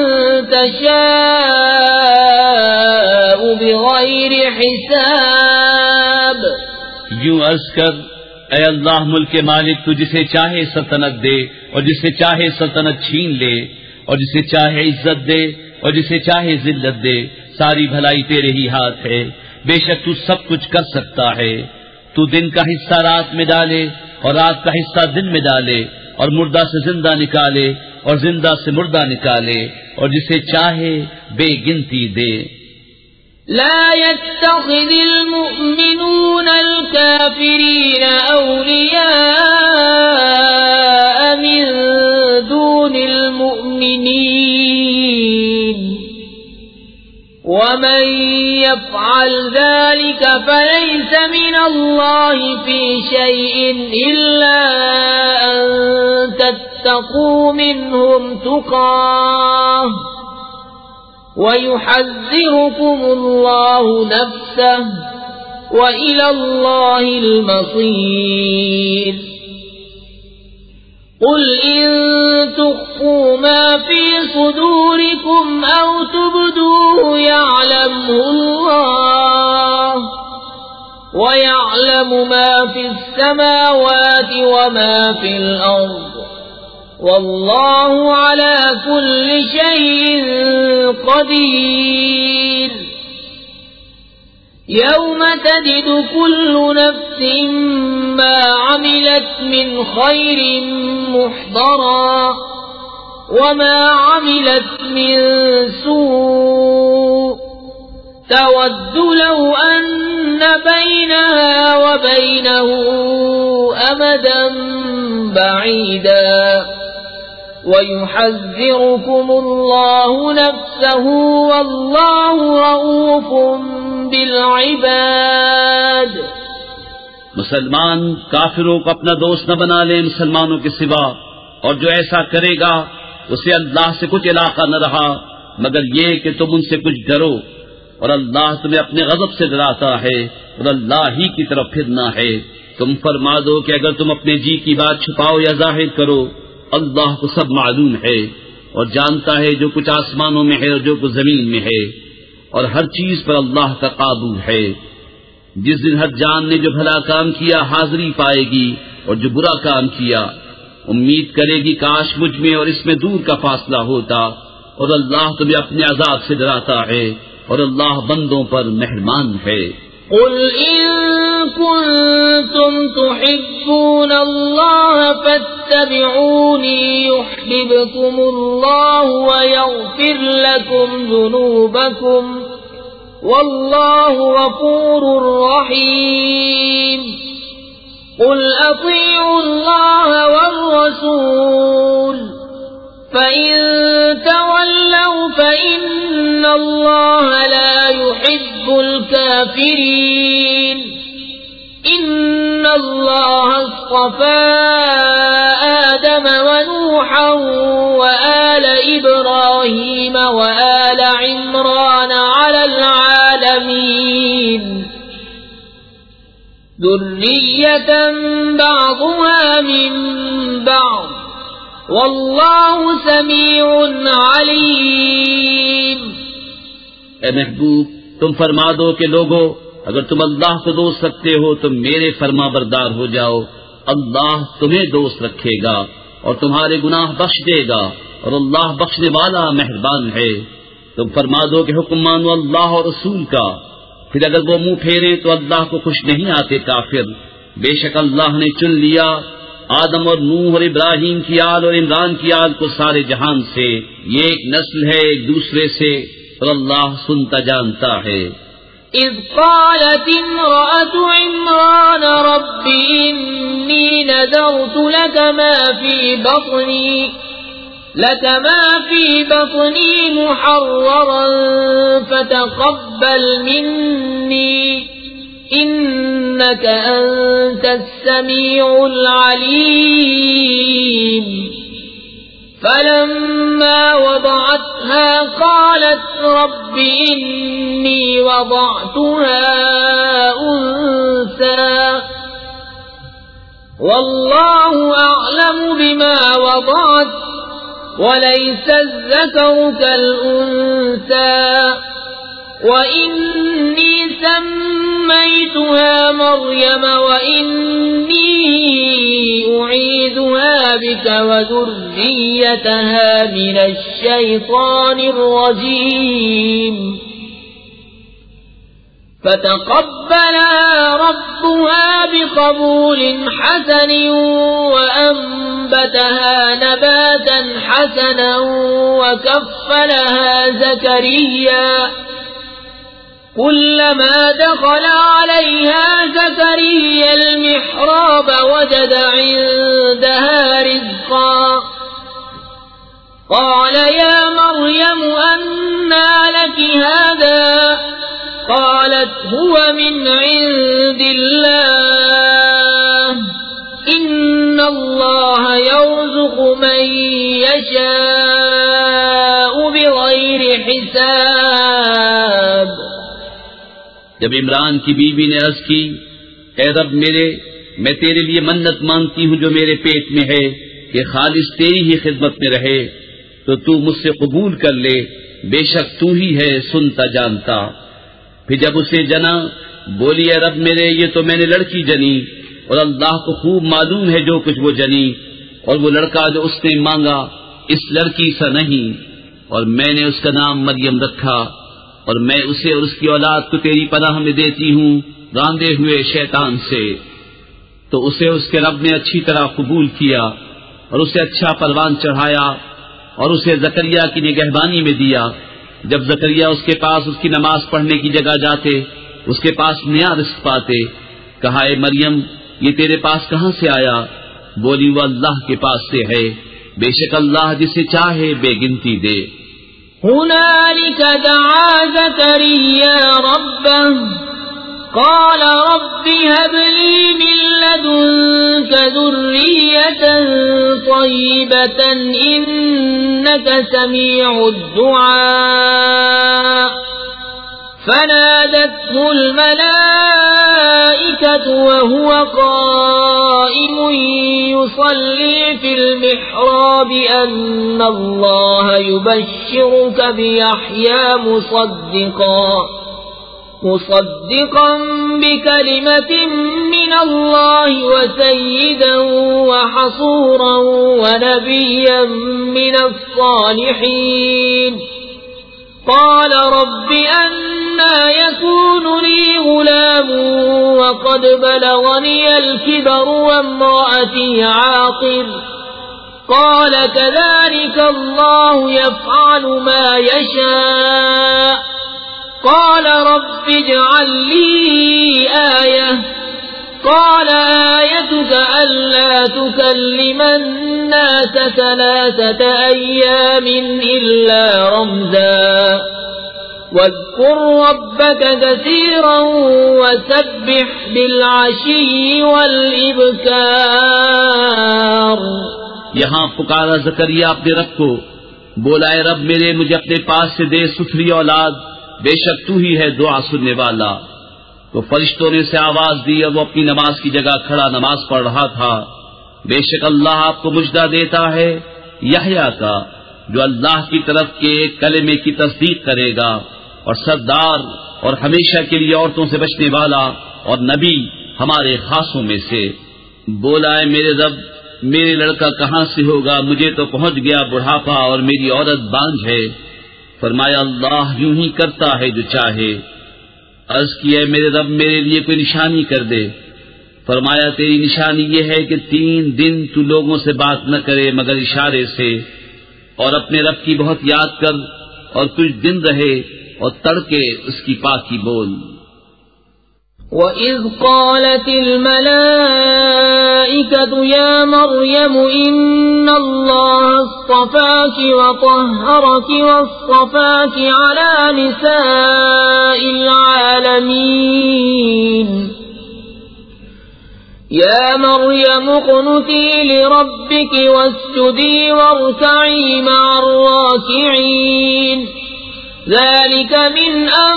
تشاء بغير حساب۔ یوں عرض کر اے اللہ ملک مالک تو جسے چاہے سلطنت دے اور جسے چاہے سلطنت چھین لے، اور جسے چاہے عزت دے اور جسے چاہے ذلت دے، ساری بھلائی تیرے ہی ہاتھ ہے۔ بے شک تو سب کچھ کر سکتا ہے۔ تو دن کا حصہ رات میں ڈالے اور رات کا حصہ دن میں ڈالے، اور مردہ سے زندہ نکالے اور زندہ سے مردہ نکالے، اور جسے چاہے بے گنتی دے۔ لا يتخذ المؤمنون الكافرين أولياء من دون المؤمنين ذلك فليس من الله في شيء إلا أن تتقوا منهم تقاه ويحذركم الله نفسه وإلى الله المصير قل إن تخفوا ما في صدوركم أو تبدوه يعلمه الله ويعلم ما في السماوات وما في الأرض والله على كل شيء قدير يوم تجد كل نفس ما عملت من خير محضرا وما عملت من سوء تود لو أن بينها وبينه أمدا بعيدا ويحذركم الله نفسه والله رؤوف بالعباد. مسلمان کافروں کو اپنا دوست نہ بنا لے مسلمانوں کے سوا، اور جو ایسا کرے گا اسے اللہ سے کچھ علاقہ نہ رہا مگر یہ کہ تم ان سے کچھ ڈرو، اور اللہ تمہیں اپنے غضب سے ڈراتا ہے اور اللہ ہی کی طرف پھرنا ہے. تم فرما دو کہ اگر تم اپنے جی کی بات چھپاؤ یا ظاہر کرو، اللہ کو سب معلوم ہے اور جانتا ہے جو کچھ آسمانوں میں ہے اور جو کچھ زمین میں ہے، اور ہر چیز پر اللہ کا قابو ہے. جس دن ہر جان نے جو بھلا کام کیا حاضری پائے گی اور جو برا کام کیا امید کرے گی کاش مجھ میں اور اس میں دور کا فاصلہ ہوتا، اور اللہ تمہیں اپنے عذاب سے ڈراتا ہے اور اللہ بندوں پر مہربان ہے. قل إن كنتم تحبون الله فاتبعوني يحببكم الله ويغفر لكم ذنوبكم والله غفور رحيم. قل أطيعوا الله والرسول فإن تولوا فإن الله لا يحب الكافرين. إن الله اصطفى آدم ونوحا وآل إبراهيم وآل عمران على العالمين ذرية بعضها من بعض واللہ سمیع علیم. اے محبوب تم فرما دو کہ لوگو اگر تم اللہ کو دوست رکھتے ہو تو میرے فرما بردار ہو جاؤ، اللہ تمہیں دوست رکھے گا اور تمہارے گناہ بخش دے گا اور اللہ بخشنے والا مہربان ہے. تم فرما دو کہ حکم مانو اللہ اور رسول کا، پھر اگر وہ منہ پھیرے تو اللہ کو خوش نہیں آتے کافر. بے شک اللہ نے چن لیا آدم اور نوح اور ابراہیم کی آل اور عمران کی آل کو سارے جہان سے، یہ ایک نسل ہے ایک دوسرے سے اور اللہ سنتا جانتا ہے. اذ قالت امرأة عمران رب انی نذرت لك ما في بطنی لك ما في بطنی محررا فتقبل منی إنك أنت السميع العليم. فلما وضعتها قالت رب إني وضعتها أنثى والله أعلم بما وضعت وليس الذكر كالأنثى وإني سميتها مريم وإني أعيذها بك وذريتها من الشيطان الرجيم. فتقبلها ربها بقبول حسن وأنبتها نباتا حسنا وكفلها زكريا كلما دخل عليها زكريا المحراب وجد عندها رزقا قال يا مريم أنى لك هذا قالت من عند الله إن الله يرزق من يشاء بغير حساب. جب عمران کی بیوی نے عرض کی اے رب میرے میں تیرے لیے منت مانگتی ہوں جو میرے پیٹ میں ہے کہ خالص تیری ہی خدمت میں رہے تو تو مجھ سے قبول کر لے، بے شک تو ہی ہے سنتا جانتا. پھر جب اسے جنا بولی اے رب میرے یہ تو میں نے لڑکی جنی اور اللہ کو خوب معلوم ہے جو کچھ وہ جنی، اور وہ لڑکا جو اس نے مانگا اس لڑکی سا نہیں، اور میں نے اس کا نام مریم رکھا، اور میں اسے اور اس کی اولاد کو تیری پناہ میں دیتی ہوں راندے ہوئے شیطان سے. تو اسے اس کے رب نے اچھی طرح قبول کیا اور اسے اچھا پروان چڑھایا اور اسے زکریا کی نگہبانی میں دیا. جب زکریا اس کے پاس اس کی نماز پڑھنے کی جگہ جاتے اس کے پاس نیا رزق پاتے. کہا اے مریم یہ تیرے پاس کہاں سے آیا؟ بولی وہ اللہ کے پاس سے ہے، بے شک اللہ جسے چاہے بے گنتی دے. هنالك دعا زكريا ربه قال رب هب لي من لدنك ذرية طيبة إنك سميع الدعاء. فنادته الملائكة وهو قائم يصلي في المحراب أن الله يبشرك بيحيى مصدقا مصدقا بكلمة من الله وسيدا وحصورا ونبيا من الصالحين. قال رب أنى يكون لي غلام وقد بلغني الكبر وامرأتي عاقر. قال كذلك الله يفعل ما يشاء. قال رب اجعل لي آية. قال آيتك ألا تكلم الناس ثلاثة أيام إلا رمزا واذكر ربك كثيرا وسبح بالعشي والإبكار. یہاں پکارا زکریا اپنے رب کو، بولا اے رب میرے مجھے اپنے پاس سے دے ستھری اولاد، بے شک تو ہی ہے دعا سننے والا. تو فرشتوں نے اسے آواز دی اور وہ اپنی نماز کی جگہ کھڑا نماز پڑھ رہا تھا. بے شک اللہ آپ کو مجدہ دیتا ہے یحییٰ کا جو اللہ کی طرف کے ایک کلمے کی تصدیق کرے گا، اور سردار اور ہمیشہ کے لیے عورتوں سے بچنے والا اور نبی ہمارے خاصوں میں سے. بولا ہے میرے رب میرے لڑکا کہاں سے ہوگا، مجھے تو پہنچ گیا بڑھاپا اور میری عورت بانجھ ہے. فرمایا اللہ یوں ہی کرتا ہے جو چاہے. عرض کیا میرے رب میرے لیے کوئی نشانی کر دے. فرمایا تیری نشانی یہ ہے کہ تین دن تو لوگوں سے بات نہ کرے مگر اشارے سے، اور اپنے رب کی بہت یاد کر اور کچھ دن رہے اور تڑکے اس کی پاکی بول. وَإِذْ قَالَتِ الْمَلَائِكَةُ يَا مَرْيَمُ إِنَّ اللَّهَ اصْطَفَاكِ وَطَهَّرَكِ وَاصْطَفَاكِ عَلَى نِسَاءِ الْعَالَمِينَ. يَا مَرْيَمُ اقْنُتِي لِرَبِّكِ وَاسْجُدِي وَارْكَعِي مَعَ الرَّاكِعِينَ. ذلك من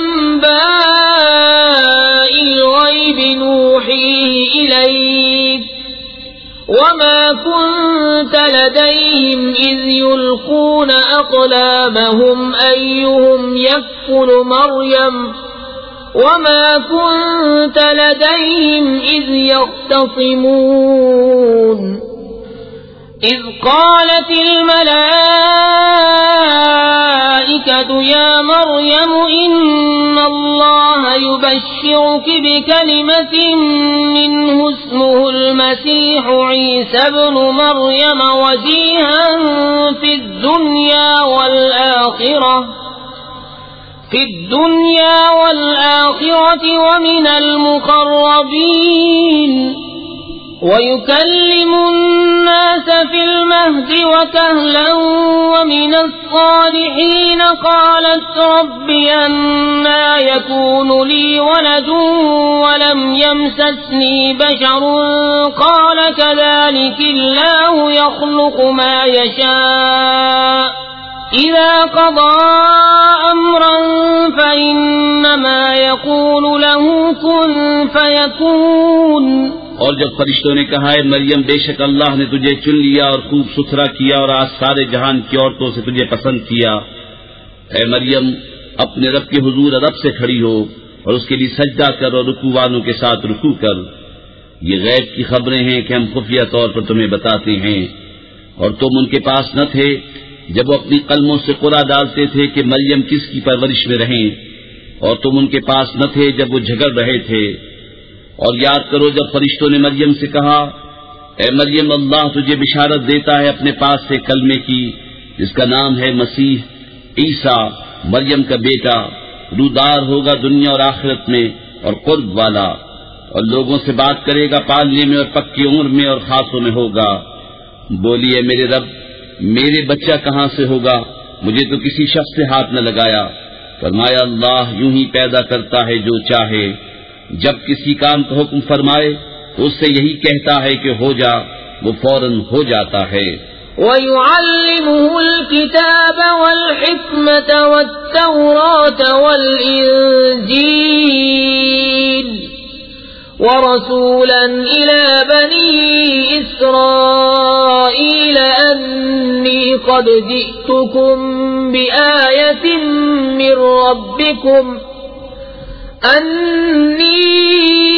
أنباء الغيب نوحيه إليك وما كنت لديهم إذ يلقون أقلامهم أيهم يكفل مريم وما كنت لديهم إذ يختصمون. إذ قالت الملائكة يا مريم إن الله يبشرك بكلمة منه اسمه المسيح عيسى ابن مريم وجيها في الدنيا والآخرة في الدنيا والآخرة ومن المقربين ويكلم الناس في المهد المهد وكهلا ومن الصالحين قالت رب أنى يكون لي ولد ولم يمسسني بشر قال كذلك الله يخلق ما يشاء إذا قضى أمرا فإنما يقول له كن فيكون. اور جب فرشتوں نے کہا ہے مریم بے شک اللہ نے تجھے چن لیا اور خوب ستھرا کیا اور آج سارے جہان کی عورتوں سے تجھے پسند کیا، اے مریم اپنے رب کے حضور ادب سے کھڑی ہو اور اس کے لیے سجدہ کر اور رکوع والوں کے ساتھ رکوع کر. یہ غیب کی خبریں ہیں کہ ہم خفیہ طور پر تمہیں بتاتے ہیں، اور تم ان کے پاس نہ تھے جب وہ اپنی قلموں سے قرعہ ڈالتے تھے کہ مریم کس کی پرورش میں رہیں، اور تم ان کے پاس نہ تھے جب وہ جھگڑ رہے تھے. اور یاد کرو جب فرشتوں نے مریم سے کہا اے مریم اللہ تجھے بشارت دیتا ہے اپنے پاس سے کلمے کی جس کا نام ہے مسیح عیسیٰ مریم کا بیٹا، رودار ہوگا دنیا اور آخرت میں اور قرب والا، اور لوگوں سے بات کرے گا پالنے میں اور پکی عمر میں اور خاصوں میں ہوگا. بولیے میرے رب میرے بچہ کہاں سے ہوگا، مجھے تو کسی شخص سے ہاتھ نہ لگایا. فرمایا اللہ یوں ہی پیدا کرتا ہے جو چاہے، جب کسی کام کا حکم فرمائے تو اس سے یہی کہتا ہے کہ ہو جا، وہ فوراً ہو جاتا ہے. وَيُعَلِّمُهُ الْكِتَابَ وَالْحِكْمَةَ وَالتَّوْرَاةَ وَالْإِنْجِيلَ وَرَسُولًا إِلَى بَنِي إِسْرَائِيلَ أَنِّي قَدْ جِئْتُكُمْ بِآيَةٍ مِّن رَّبِّكُمْ أني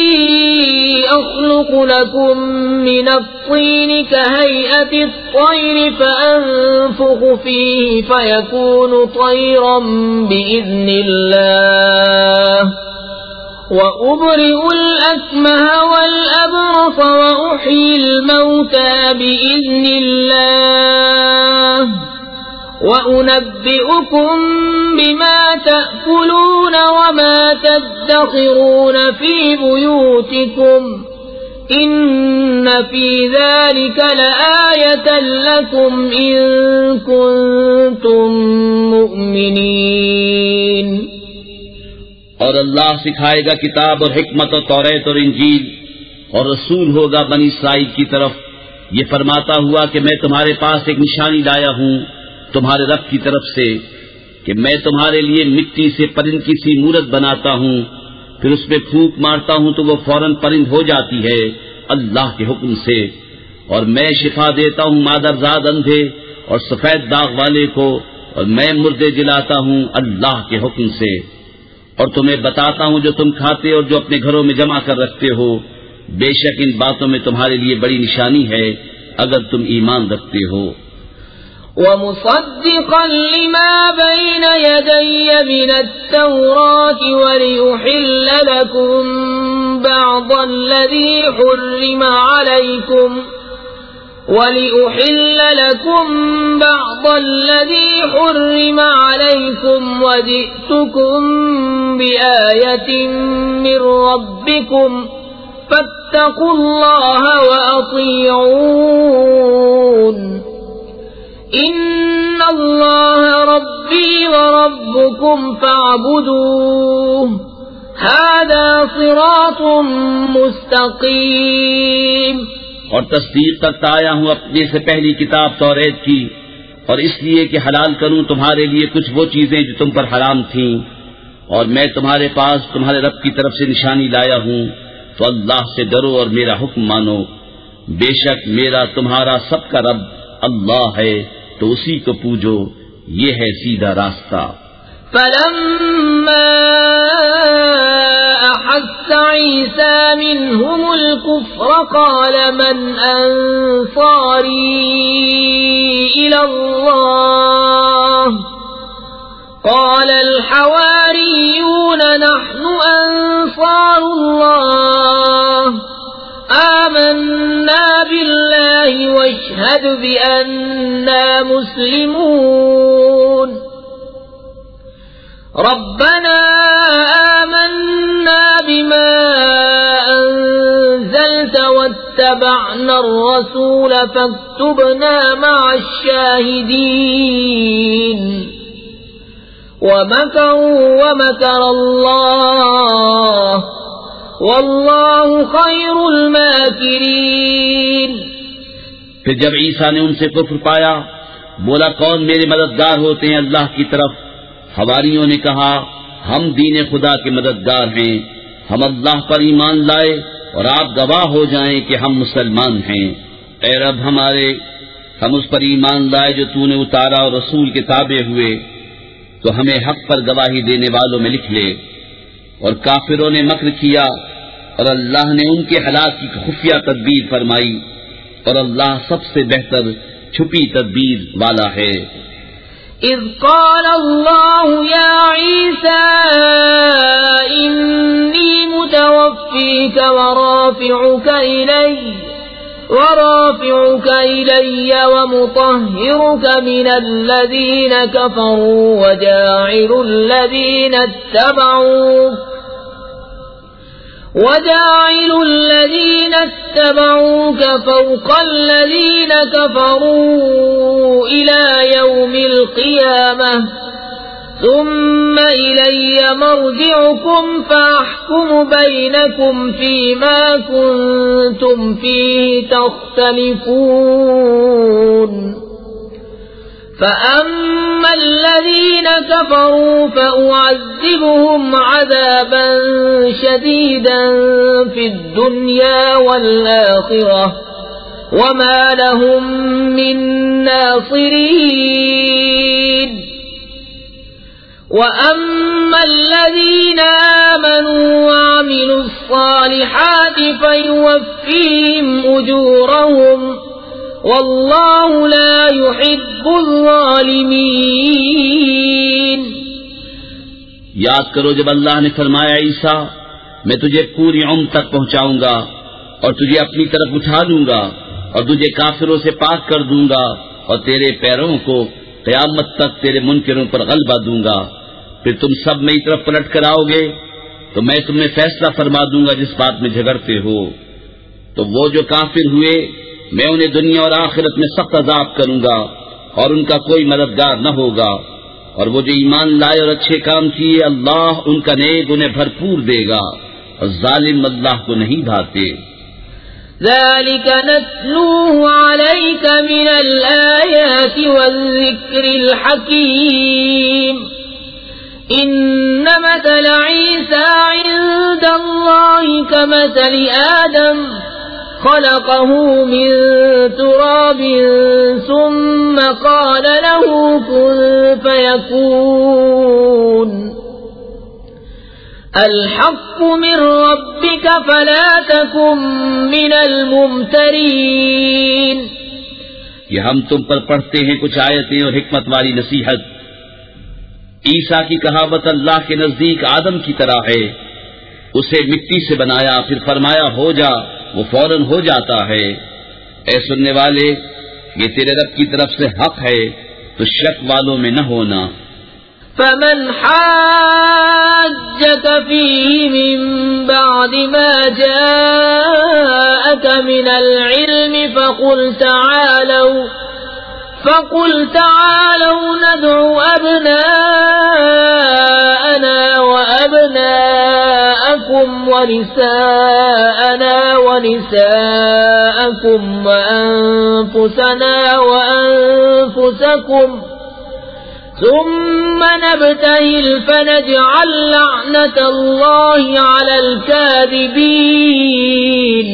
أخلق لكم من الطين كهيئة الطير فأنفخ فيه فيكون طيرا بإذن الله وأبرئ الأكمه والأبرص وأحيي الموتى بإذن الله وَأُنَبِّئُكُم بِمَا تَأْكُلُونَ وَمَا تَدَّخِرُونَ فِي بُيُوتِكُمْ إِنَّ فِي ذَلِكَ لَآيَةً لَكُمْ إِن كُنتُم مُّؤْمِنِينَ. اور اللہ سکھائے گا کتاب اور حکمت اور توریت اور انجیل، اور رسول ہوگا بنی اسرائیل کی طرف یہ فرماتا ہوا کہ میں تمہارے پاس ایک نشانی لایا ہوں تمہارے رب کی طرف سے کہ میں تمہارے لیے مٹی سے پرند کی سی مورت بناتا ہوں، پھر اس میں پھونک مارتا ہوں تو وہ فوراً پرند ہو جاتی ہے اللہ کے حکم سے. اور میں شفا دیتا ہوں مادرزاد اندھے اور سفید داغ والے کو، اور میں مردے جلاتا ہوں اللہ کے حکم سے. اور تمہیں بتاتا ہوں جو تم کھاتے اور جو اپنے گھروں میں جمع کر رکھتے ہو، بے شک ان باتوں میں تمہارے لیے بڑی نشانی ہے اگر تم ایمان رکھتے ہو. وَمُصَدِّقًا لِمَا بَيْنَ يَدَيَّ مِنَ التَّوْرَاةِ وَلِأُحِلَّ لَكُم بَعْضَ الَّذِي حُرِّمَ عَلَيْكُمْ وَلِأُحِلَّ لَكُم بَعْضَ الَّذِي حُرِّمَ عَلَيْكُمْ وَجِئْتُكُم بِآيَةٍ مِّن رَّبِّكُمْ فَاتَّقُوا اللَّهَ وَأَطِيعُونِ إِنَّ اللَّهَ رَبِّي وَرَبُّكُمْ فَاعْبُدُوهُ هَذَا صِرَاطٌ مُسْتَقِيمٌ. اور تصدیق کرتا آیا ہوں اپنے سے پہلی کتاب توریت کی، اور اس لیے کہ حلال کروں تمہارے لیے کچھ وہ چیزیں جو تم پر حرام تھیں، اور میں تمہارے پاس تمہارے رب کی طرف سے نشانی لایا ہوں، تو اللہ سے ڈرو اور میرا حکم مانو. بے شک میرا تمہارا سب کا رب اللہ ہے، تو اسی کو پوجو، یہ ہے سیدھا راستہ. فَلَمَّا أَحَسَّ عِيسَى مِنْهُمُ الْكُفْرَ قَالَ مَنْ أَنصَارِي إِلَى اللَّهِ قَالَ الْحَوَارِيُّونَ نَحْنُ أَنصَارُ اللَّهِ آمنا بالله واشهد بأننا مسلمون. ربنا آمنا بما أنزلت واتبعنا الرسول فاكتبنا مع الشاهدين ومكروا ومكر الله واللہ خیر الماکرین۔ پھر جب عیسیٰ نے ان سے کفر پایا بولا کون میرے مددگار ہوتے ہیں اللہ کی طرف؟ حواریوں نے کہا ہم دین خدا کے مددگار ہیں، ہم اللہ پر ایمان لائے اور آپ گواہ ہو جائیں کہ ہم مسلمان ہیں۔ اے رب ہمارے، ہم اس پر ایمان لائے جو تو نے اتارا اور رسول کے تابع ہوئے، تو ہمیں حق پر گواہی دینے والوں میں لکھ لے۔ اور کافروں نے مکر کیا اور اللہ نے ان کے ہلاک کی خفیہ تدبیر فرمائی، اور اللہ سب سے بہتر چھپی تدبیر والا ہے۔ اذ قال اللہ یا عیسیٰ انی متوفیک ورافعک الی ورافعك إلي ومطهرك من الذين كفروا وجاعل الذين اتبعوك وجاعل الذين اتبعوك فوق الذين كفروا إلى يوم القيامة ثم إلي مرجعكم فأحكم بينكم فيما كنتم فيه تختلفون فأما الذين كفروا فأعذبهم عذابا شديدا في الدنيا والآخرة وما لهم من ناصرين وَأَمَّا الَّذِينَ آمَنُوا وَعَمِلُوا الصَّالِحَاتِ فَيُوَفِّيهِمْ أُجُورَهُمْ وَاللَّهُ لَا يُحِبُّ الظَّالِمِينَ۔ یاد کرو جب اللہ نے فرمایا عیسیٰ میں تجھے پوری عمر تک پہنچاؤں گا اور تجھے اپنی طرف اٹھا لوں گا اور تجھے کافروں سے پاک کر دوں گا اور تیرے پیروں کو قیامت تک تیرے منکروں پر غلبہ دوں گا، پھر تم سب میری طرف پلٹ کر آؤ گے تو میں تمہیں فیصلہ فرما دوں گا جس بات میں جھگڑتے ہو۔ تو وہ جو کافر ہوئے میں انہیں دنیا اور آخرت میں سخت عذاب کروں گا اور ان کا کوئی مددگار نہ ہوگا، اور وہ جو ایمان لائے اور اچھے کام کیے اللہ ان کا نیک انہیں بھرپور دے گا، اور ظالم اللہ کو نہیں بھاتے۔ ذلك نتلوه عليك من الآيات والذكر الحكيم إن مثل عيسى عند الله كمثل آدم خلقه من تراب ثم قال له كن فيكون الحق من ربك فلا تكن من الممترين۔ یہ ہم تم پر پڑھتے ہیں کچھ آیتیں اور حکمت والی نصیحت۔ عیسیٰ کی کہاوت اللہ کے نزدیک آدم کی طرح ہے، اسے مٹی سے بنایا پھر فرمایا ہو جا، وہ فوراً ہو جاتا ہے۔ اے سننے والے یہ تیرے رب کی طرف سے حق ہے تو شک والوں میں نہ ہونا۔ فمن حاجك فيه من بعد ما جاءك من العلم فقل تعالوا فقل تعالوا ندع أبناءنا وأبناءكم ونساءنا ونساءكم وأنفسنا وأنفسكم ثم نبتهل فنجعل لعنة الله على الكاذبين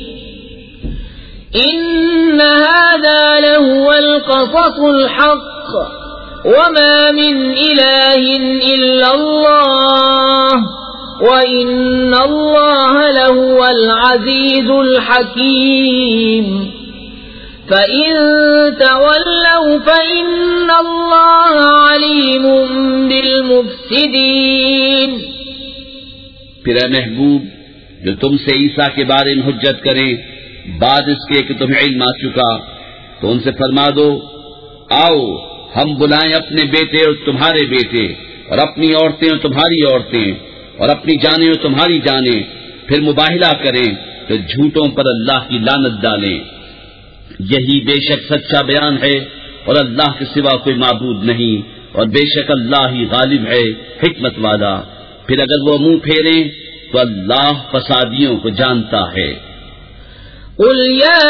إن هذا لهو القصص الحق وما من إله إلا الله وإن الله لهو العزيز الحكيم فَإِن تَوَلَّوْا فَإِنَّ اللَّهَ عَلِيمٌ بِالْمُفْسِدِينَ۔ پھر اے محبوب جو تم سے عیسیٰ کے بارے میں حجت کریں بعد اس کے کہ تمہیں علم آ چکا تو ان سے فرما دو آؤ ہم بلائیں اپنے بیٹے اور تمہارے بیٹے اور اپنی عورتیں اور تمہاری عورتیں اور اپنی جانیں اور تمہاری جانیں، پھر مباہلہ کریں تو جھوٹوں پر اللہ کی لعنت ڈالیں۔ یہی بے شک سچا بیان ہے اور اللہ کے سوا کوئی معبود نہیں، اور بے شک اللہ ہی غالب ہے، حکمت والا۔ پھر اگر وہ منہ پھیریں تو اللہ فسادیوں کو جانتا ہے۔ قل يا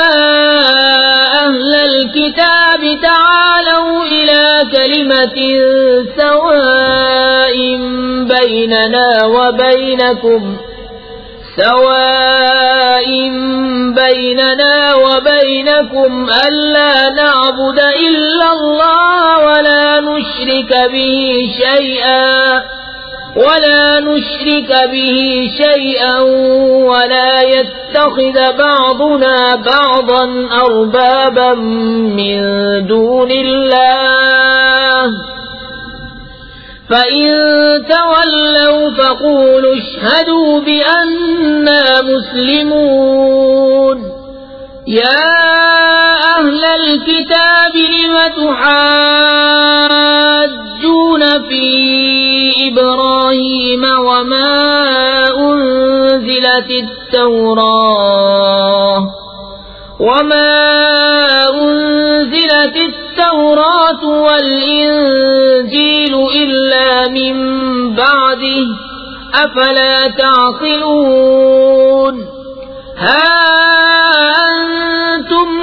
أهل الكتاب تعالوا إلى كلمة سواء بيننا وبينكم سواء بيننا وبينكم ألا نعبد إلا الله ولا نشرك به شيئا ولا نشرك به شيئا ولا يتخذ بعضنا بعضا أربابا من دون الله فإن تولوا فقولوا اشهدوا بأننا مسلمون يا أهل الكتاب لم تحاجون في إبراهيم وما أنزلت التوراة وما أنزلت التوراة والإنجيل إلا من بعده أفلا تعقلون ها أنتم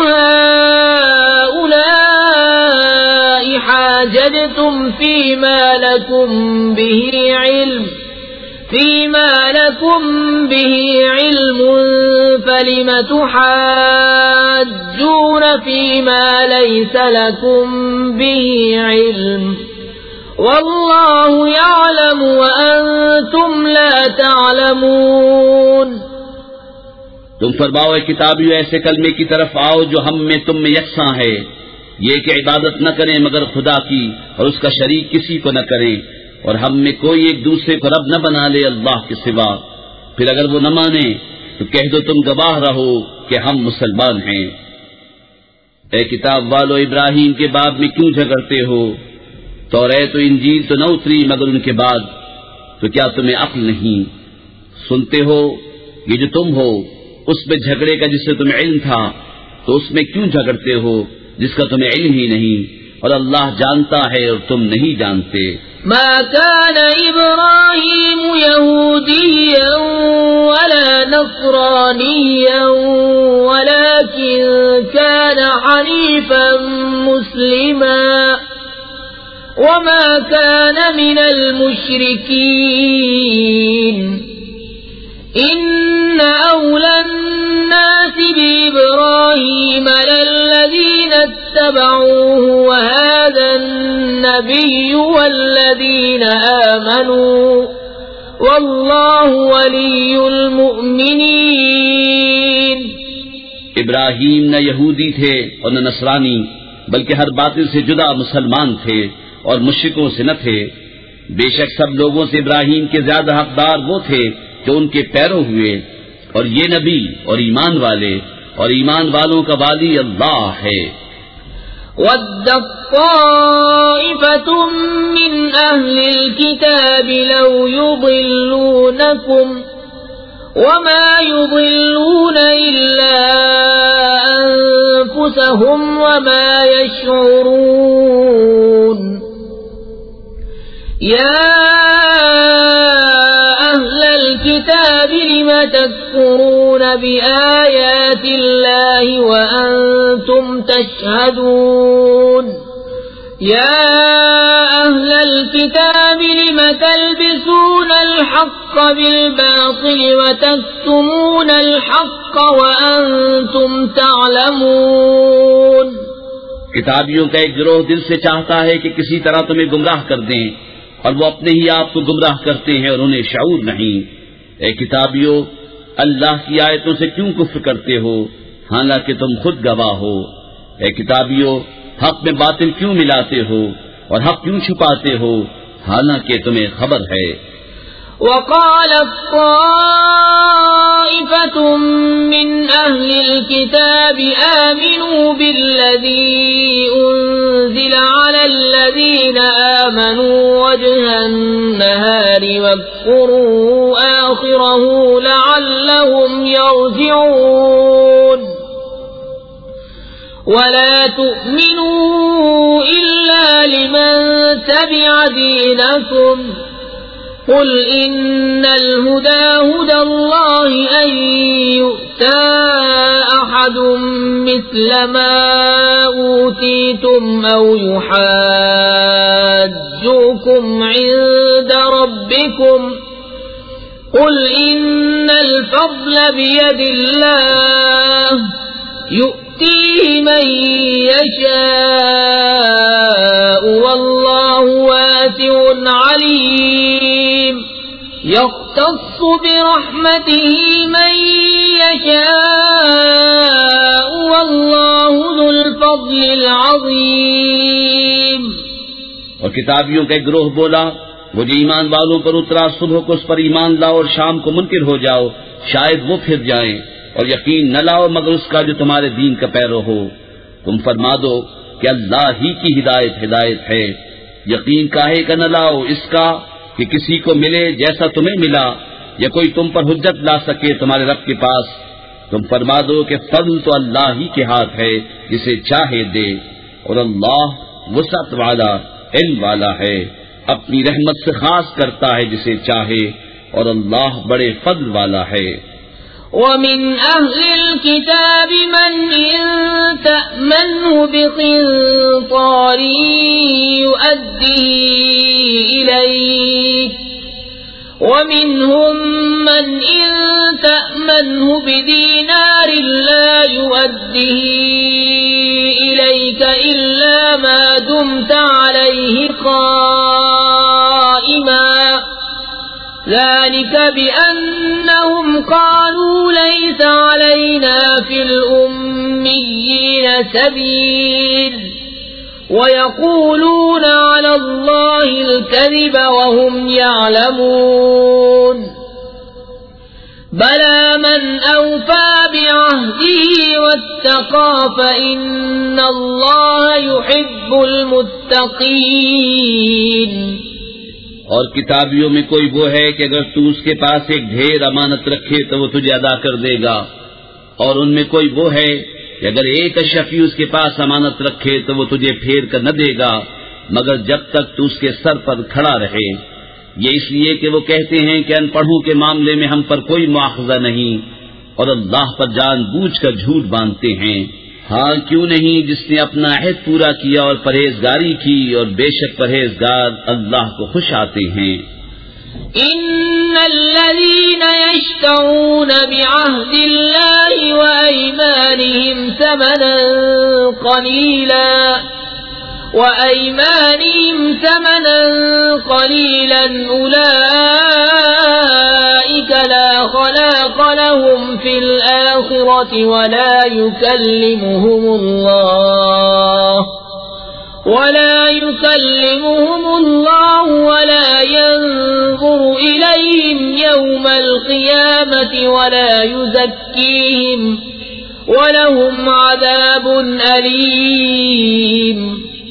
هؤلاء حاججتم فيما لكم به علم فيما لكم به علم فلم تحاجون فيما ليس لكم به علم والله يعلم وأنتم لا تعلمون۔ تم فرماؤ اے کتابیو ایسے کلمے کی طرف آؤ جو ہم میں تم میں یکساں ہے، یہ کہ عبادت نہ کریں مگر خدا کی اور اس کا شریک کسی کو نہ کریں، اور ہم میں کوئی ایک دوسرے کو رب نہ بنا لے اللہ کے سوا۔ پھر اگر وہ نہ مانے تو کہہ دو تم گواہ رہو کہ ہم مسلمان ہیں۔ اے کتاب والو ابراہیم کے باب میں کیوں جھگڑتے ہو؟ توریت و انجیل تو نہ اتری مگر ان کے بعد، تو کیا تمہیں عقل نہیں؟ سنتے ہو یہ جو تم ہو اس میں جھگڑے کا جس سے تمہیں علم تھا، تو اس میں کیوں جھگڑتے ہو جس کا تمہیں علم ہی نہیں، اور اللہ جانتا ہے اور تم نہیں جانتے۔ ما كان إبراهيم يهوديا ولا نصرانيا ولكن كان حنيفا مسلما وما كان من المشركين إن أولى الناس بإبراهيم للذين اتبعوه وهذا النبي والذين آمنوا والله ولي المؤمنين۔ ابراہیم نہ یہودی تھے اور نہ نصرانی، بلکہ ہر باطل سے جدا مسلمان تھے اور مشرکوں سے نہ تھے۔ بے شک سب لوگوں سے ابراہیم کے زیادہ حقدار وہ تھے جو ان کے پیرو ہوئے، اور یہ نبی اور ایمان والے اور ایمان والوں کا والی اللہ ہے۔ وَدَّت طَّائِفَةٌ مِّنْ أَهْلِ الْكِتَابِ لَوْ يُضِلُّونَكُمْ وَمَا يُضِلُّونَ إِلَّا أَنفُسَهُمْ وَمَا يَشْعُرُونَ يَا أهل الكتاب لم تكفرون بآيات الله وأنتم تشهدون يا أهل الكتاب لم تلبسون الحق بالباطل وتكتمون الحق وأنتم تعلمون۔ کتابیوں کا ایک گروہ دل سے چاہتا ہے کہ کسی طرح تمہیں گمراہ کر دیں، اور وہ اپنے ہی آپ کو گمراہ کرتے ہیں اور انہیں شعور نہیں۔ اے کتابیو، اللہ کی آیتوں سے کیوں کفر کرتے ہو حالانکہ تم خود گواہ ہو؟ اے کتابیو، حق میں باطل کیوں ملاتے ہو اور حق کیوں چھپاتے ہو حالانکہ تمہیں خبر ہے؟ وقالت طائفة من أهل الكتاب آمنوا بالذي أنزل على الذين آمنوا وجه النهار واكفروا آخره لعلهم يرجعون ولا تؤمنوا إلا لمن تبع دينكم قل إن الهدى هدى الله أن يؤتى أحد مثل ما أوتيتم أو يحاجوكم عند ربكم قل إن الفضل بيد الله يؤتيه من يشاء والله واسع عليم يختص برحمته من يشاء والله ذو الفضل العظيم. اور کتابیوں کا ایک گروہ بولا وہ جو ایمان والوں پر اترا صبح کو اس پر ایمان لاؤ اور شام کو منکر ہو جاؤ شاید وہ پھر جائیں اور یقین نہ لاؤ مگر اس کا جو تمہارے دین کا پیرو ہو. تم فرما دو کہ اللہ ہی کی ہدایت ہدایت ہے. یقین کاہے کا نہ لاؤ اس کا کہ کسی کو ملے جیسا تمہیں ملا یا کوئی تم پر حجت لا سکے تمہارے رب کے پاس. تم فرما دو کہ فضل تو اللہ ہی کے ہاتھ ہے جسے چاہے دے اور اللہ وسعت والا علم والا ہے اپنی رحمت سے خاص کرتا ہے جسے چاہے اور اللہ بڑے فضل والا ہے. ومن أهل الكتاب من إن تأمنه بقنطار يؤديه إليك ومنهم من إن تأمنه بدينار لا يؤديه إليك إلا ما دمت عليه قائما ذلك بأنهم قالوا ليس علينا في الأميين سبيل ويقولون على الله الكذب وهم يعلمون بلى من أوفى بعهده واتقى فإن الله يحب المتقين. اور کتابیوں میں کوئی وہ ہے کہ اگر تو اس کے پاس ایک ڈھیر امانت رکھے تو وہ تجھے ادا کر دے گا اور ان میں کوئی وہ ہے کہ اگر ایک اشرفی اس کے پاس امانت رکھے تو وہ تجھے پھیر کر نہ دے گا مگر جب تک تو اس کے سر پر کھڑا رہے. یہ اس لیے کہ وہ کہتے ہیں کہ ان پڑھوں کے معاملے میں ہم پر کوئی مواخذہ نہیں اور اللہ پر جان بوجھ کر جھوٹ باندھتے ہیں. ہاں کیوں نہیں جس نے اپنا عہد پورا کیا اور پرہیزگاری کی اور بے شک پرہیزگار اللہ کو خوش آتے ہیں. ان الذين يشترون بعهد الله وايمانهم ثمنا قليلا وايمانهم ثمنا قليلا اولئك لا خلاق لهم في الآخرة ولا يكلمهم الله ولا يكلمهم الله ولا ينظر إليهم يوم القيامة ولا يزكيهم ولهم عذاب أليم.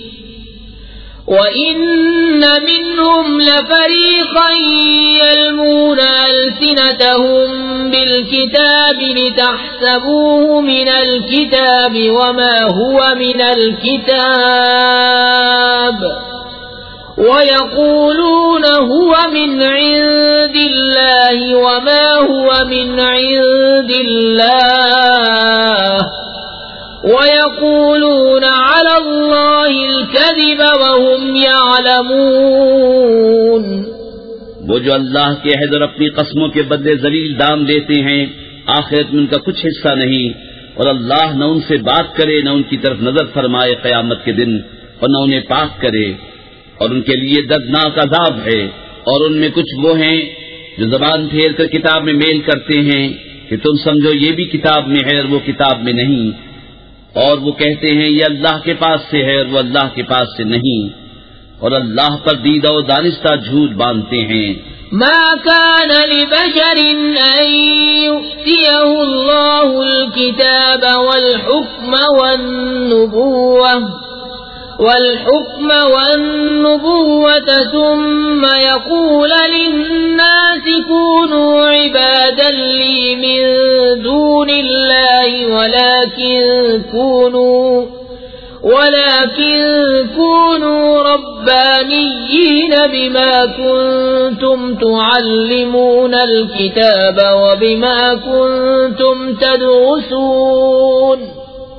وَإِنَّ مِنْهُمْ لَفَرِيقًا يَلْوُونَ أَلْسِنَتَهُم بِالْكِتَابِ لِتَحْسَبُوهُ مِنَ الْكِتَابِ وَمَا هُوَ مِنَ الْكِتَابِ وَيَقُولُونَ هُوَ مِنْ عِندِ اللَّهِ وَمَا هُوَ مِنْ عِندِ اللَّهِ وَيَقُولُونَ عَلَى اللَّهِ الْكَذِبَ وَهُمْ يَعْلَمُونَ. وہ جو اللہ کے عہد اور اپنی قسموں کے بدلے ذلیل دام لیتے ہیں آخرت میں ان کا کچھ حصہ نہیں اور اللہ نہ ان سے بات کرے نہ ان کی طرف نظر فرمائے قیامت کے دن اور نہ انہیں پاک کرے اور ان کے لیے دردناک عذاب ہے. اور ان میں کچھ وہ ہیں جو زبان پھیر کر کتاب میں میل کرتے ہیں کہ تم سمجھو یہ بھی کتاب میں ہے اور وہ کتاب میں نہیں اور وہ کہتے ہیں یہ اللہ کے پاس سے ہے اور وہ اللہ کے پاس سے نہیں اور اللہ پر دیدہ و دانستہ جھوٹ باندھتے ہیں. ما كان لبشر أن يؤتيه الله الكتاب والحكم والنبوة والحكم والنبوة ثم يقول للناس كونوا عبادا لي من دون الله ولكن كونوا ولكن كونوا ربانيين بما كنتم تعلمون الكتاب وبما كنتم تدرسون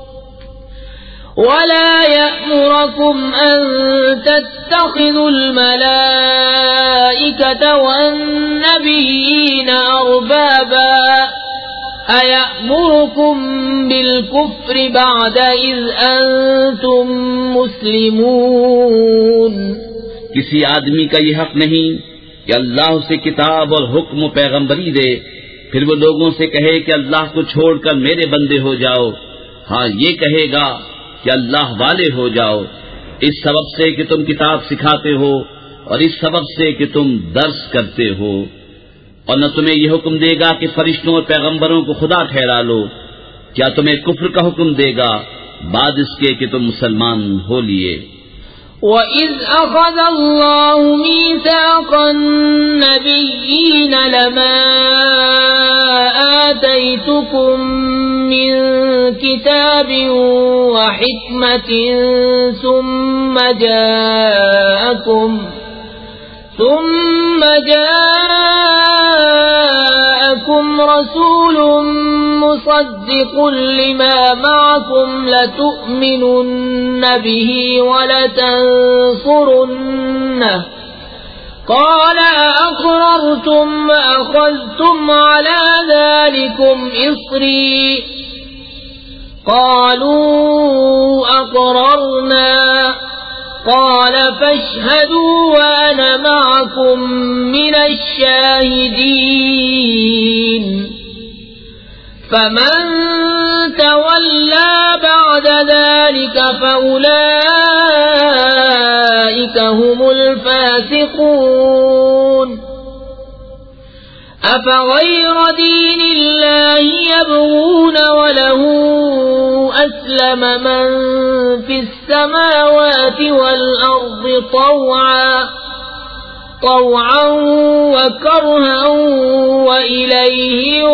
ولا يأمركم أن تتخذوا الملائكة والنبيين أربابا أيأمركم بالكفر بعد إذ أنتم مسلمون. کسی آدمی کا یہ حق نہیں کہ اللہ اسے کتاب اور حکم و پیغمبری دے پھر وہ لوگوں سے کہے کہ اللہ کو چھوڑ کر میرے بندے ہو جاؤ. ہاں یہ کہے گا کہ اللہ والے ہو جاؤ، اس سبب سے کہ تم کتاب سکھاتے ہو اور اس سبب سے کہ تم درس کرتے ہو. اور نہ تمہیں یہ حکم دے گا کہ فرشتوں اور پیغمبروں کو خدا ٹھہرا لو. کیا تمہیں کفر کا حکم دے گا بعد اس کے کہ تم مسلمان ہو لیے؟ وَإِذْ أَخَذَ اللَّهُ مِيثَاقَ النَّبِيِّينَ لَمَا آتَيْتُكُم مِّن كِتَابٍ وَحِكْمَةٍ ثُمَّ جَاءَكُمْ ثُمَّ جَاءَكُمْ رَسُولٌ مُصَدِّقٌ لِمَا مَعَكُمْ لَتُؤْمِنُنَّ بِهِ وَلَتَنصُرُنَّهُ قَالَ أَأَقْرَرْتُمْ وَأَخَذْتُمْ عَلَى ذَلِكُمْ إِصْرِي قَالُوا أَقْرَرْنَا قال فاشهدوا وأنا معكم من الشاهدين. فمن تولى بعد ذلك فأولئك هم الفاسقون. أفغير دين الله يبغون وله أسلم من في السماوات والأرض طوعا طوعا وكرها وإليه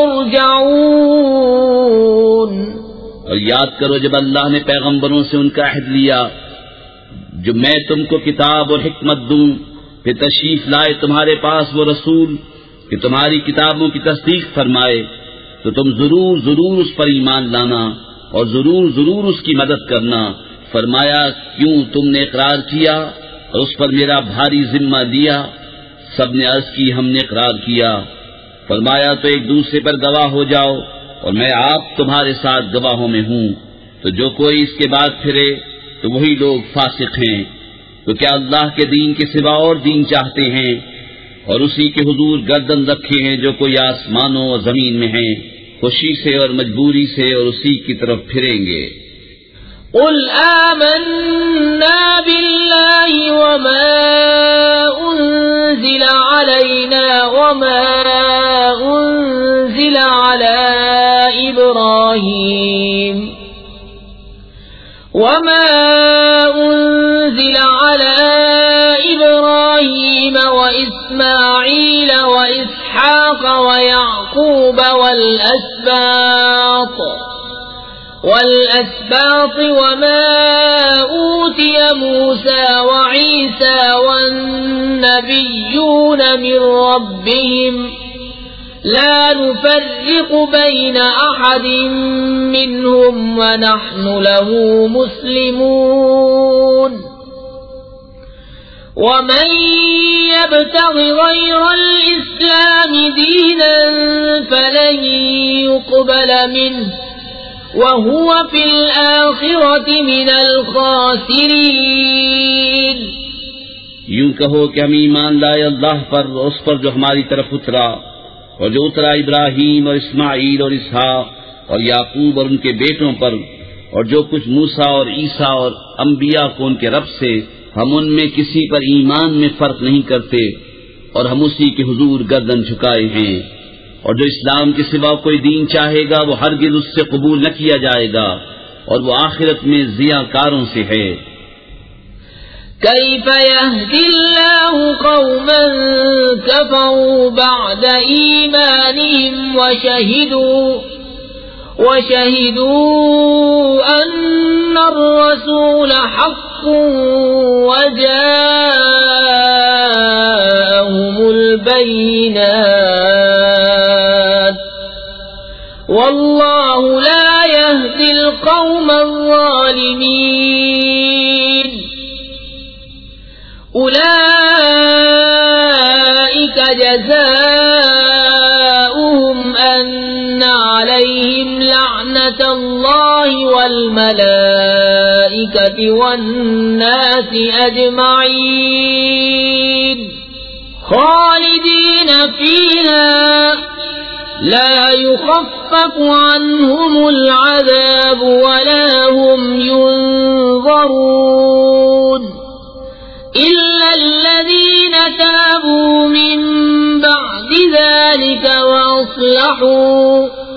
يرجعون. اور یاد کرو جب اللہ نے پیغمبروں سے ان کا عہد لیا جو میں تم کو کتاب اور حکمت دوں، پھر تشریف لائے تمہارے پاس وہ رسول کہ تمہاری کتابوں کی تصدیق فرمائے، تو تم ضرور ضرور اس پر ایمان لانا اور ضرور ضرور اس کی مدد کرنا. فرمایا کیوں تم نے اقرار کیا اور اس پر میرا بھاری ذمہ دیا؟ سب نے عرض کی ہم نے اقرار کیا. فرمایا تو ایک دوسرے پر گواہ ہو جاؤ اور میں آپ تمہارے ساتھ گواہوں میں ہوں. تو جو کوئی اس کے بعد پھرے تو وہی لوگ فاسق ہیں. تو کیا اللہ کے دین کے سوا اور دین چاہتے ہیں اور اسی کے حضور گردن رکھے ہیں جو کوئی آسمانوں اور زمین میں ہیں، خوشی سے اور مجبوری سے اور اسی کی طرف پھریں گے. قل آمنا بالله وما أنزل علينا وما أنزل على إبراهيم وما أنزل على إبراهيم وإسماعيل وإسحاق ويعقوب والأسباط والأسباط وما أوتي موسى وعيسى والنبيون من ربهم لا نفرق بين أحد منهم ونحن له مسلمون. ومن يبتغ غير الإسلام دينا فلن يقبل منه وهو في الآخرة من الخاسرين. یوں کہو کہ ہم ایمان لائے اللہ پر، اس پر جو ہماری طرف اترا اور جو اترا ابراہیم اور اسماعیل اور اسحاق اور یعقوب اور ان کے بیٹوں پر، اور جو کچھ موسیٰ اور عیسیٰ اور انبیاء کو ان کے رب سے، ہم ان میں کسی پر ایمان میں فرق نہیں کرتے اور ہم اسی کے حضور گردن جھکائے ہیں. اور جو اسلام کے سوا کوئی دین چاہے گا وہ ہرگز اس سے قبول نہ کیا جائے گا اور وہ آخرت میں ضیاء کاروں سے ہے. كيف يهدي الله قوما كفروا بعد إيمانهم وشهدوا وشهدوا أن الرسول حق وجاءهم البينات والله لا يهدي القوم الظالمين أولئك جزاؤهم أن عليهم لعنة الله والملائكة والناس أجمعين خالدين فيها لا يخفف عنهم العذاب ولا هم ينظرون إلا الذين تابوا من بعد ذلك وأصلحوا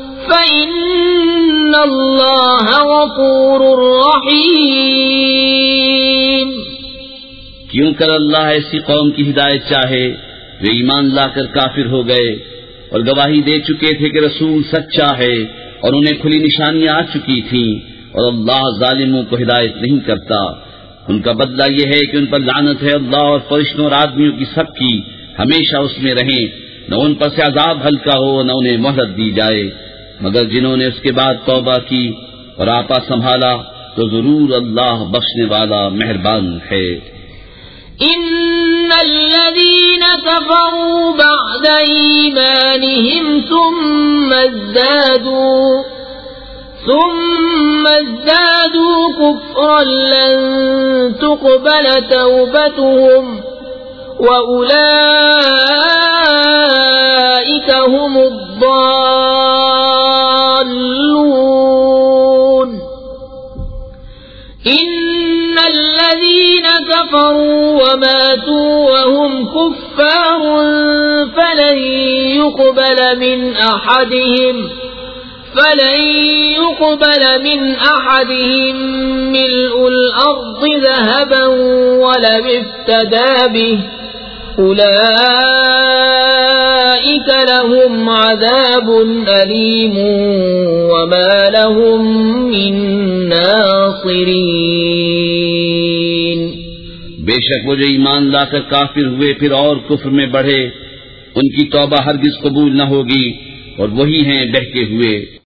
فإن الله غفور رحيم. کیوں کر اللہ ایسی قوم کی ہدایت چاہے جو ایمان لا کر کافر ہو گئے اور گواہی دے چکے تھے کہ رسول سچا ہے اور انہیں کھلی نشانیاں آ چکی تھیں، اور اللہ ظالموں کو ہدایت نہیں کرتا. ان کا بدلہ یہ ہے کہ ان پر لعنت ہے اللہ اور فرشتوں اور آدمیوں کی سب کی، ہمیشہ اس میں رہیں، نہ ان پر سے عذاب ہلکا ہو نہ انہیں مہلت دی جائے، مگر جنہوں نے اس کے بعد توبہ کی اور آپا سنبھالا تو ضرور اللہ بخشنے والا مہربان ہے. ان الذين كفروا بعد ايمانهم ثم ازدادوا ثم ازدادوا كفرا لن تقبل توبتهم وأولئك هم الضالون. إن الذين كفروا وماتوا وهم كفار فلن يقبل من أحدهم فلن يقبل من أحدهم ملء الأرض ذهبا ولو افتدى به أولئك لهم عذاب أليم وما لهم من ناصرين. بے شک وہ جو ایمان لا کر کافر ہوئے پھر اور کفر میں بڑھے، ان کی توبہ ہرگز قبول نہ ہوگی، اور وہی ہیں بہکے ہوئے.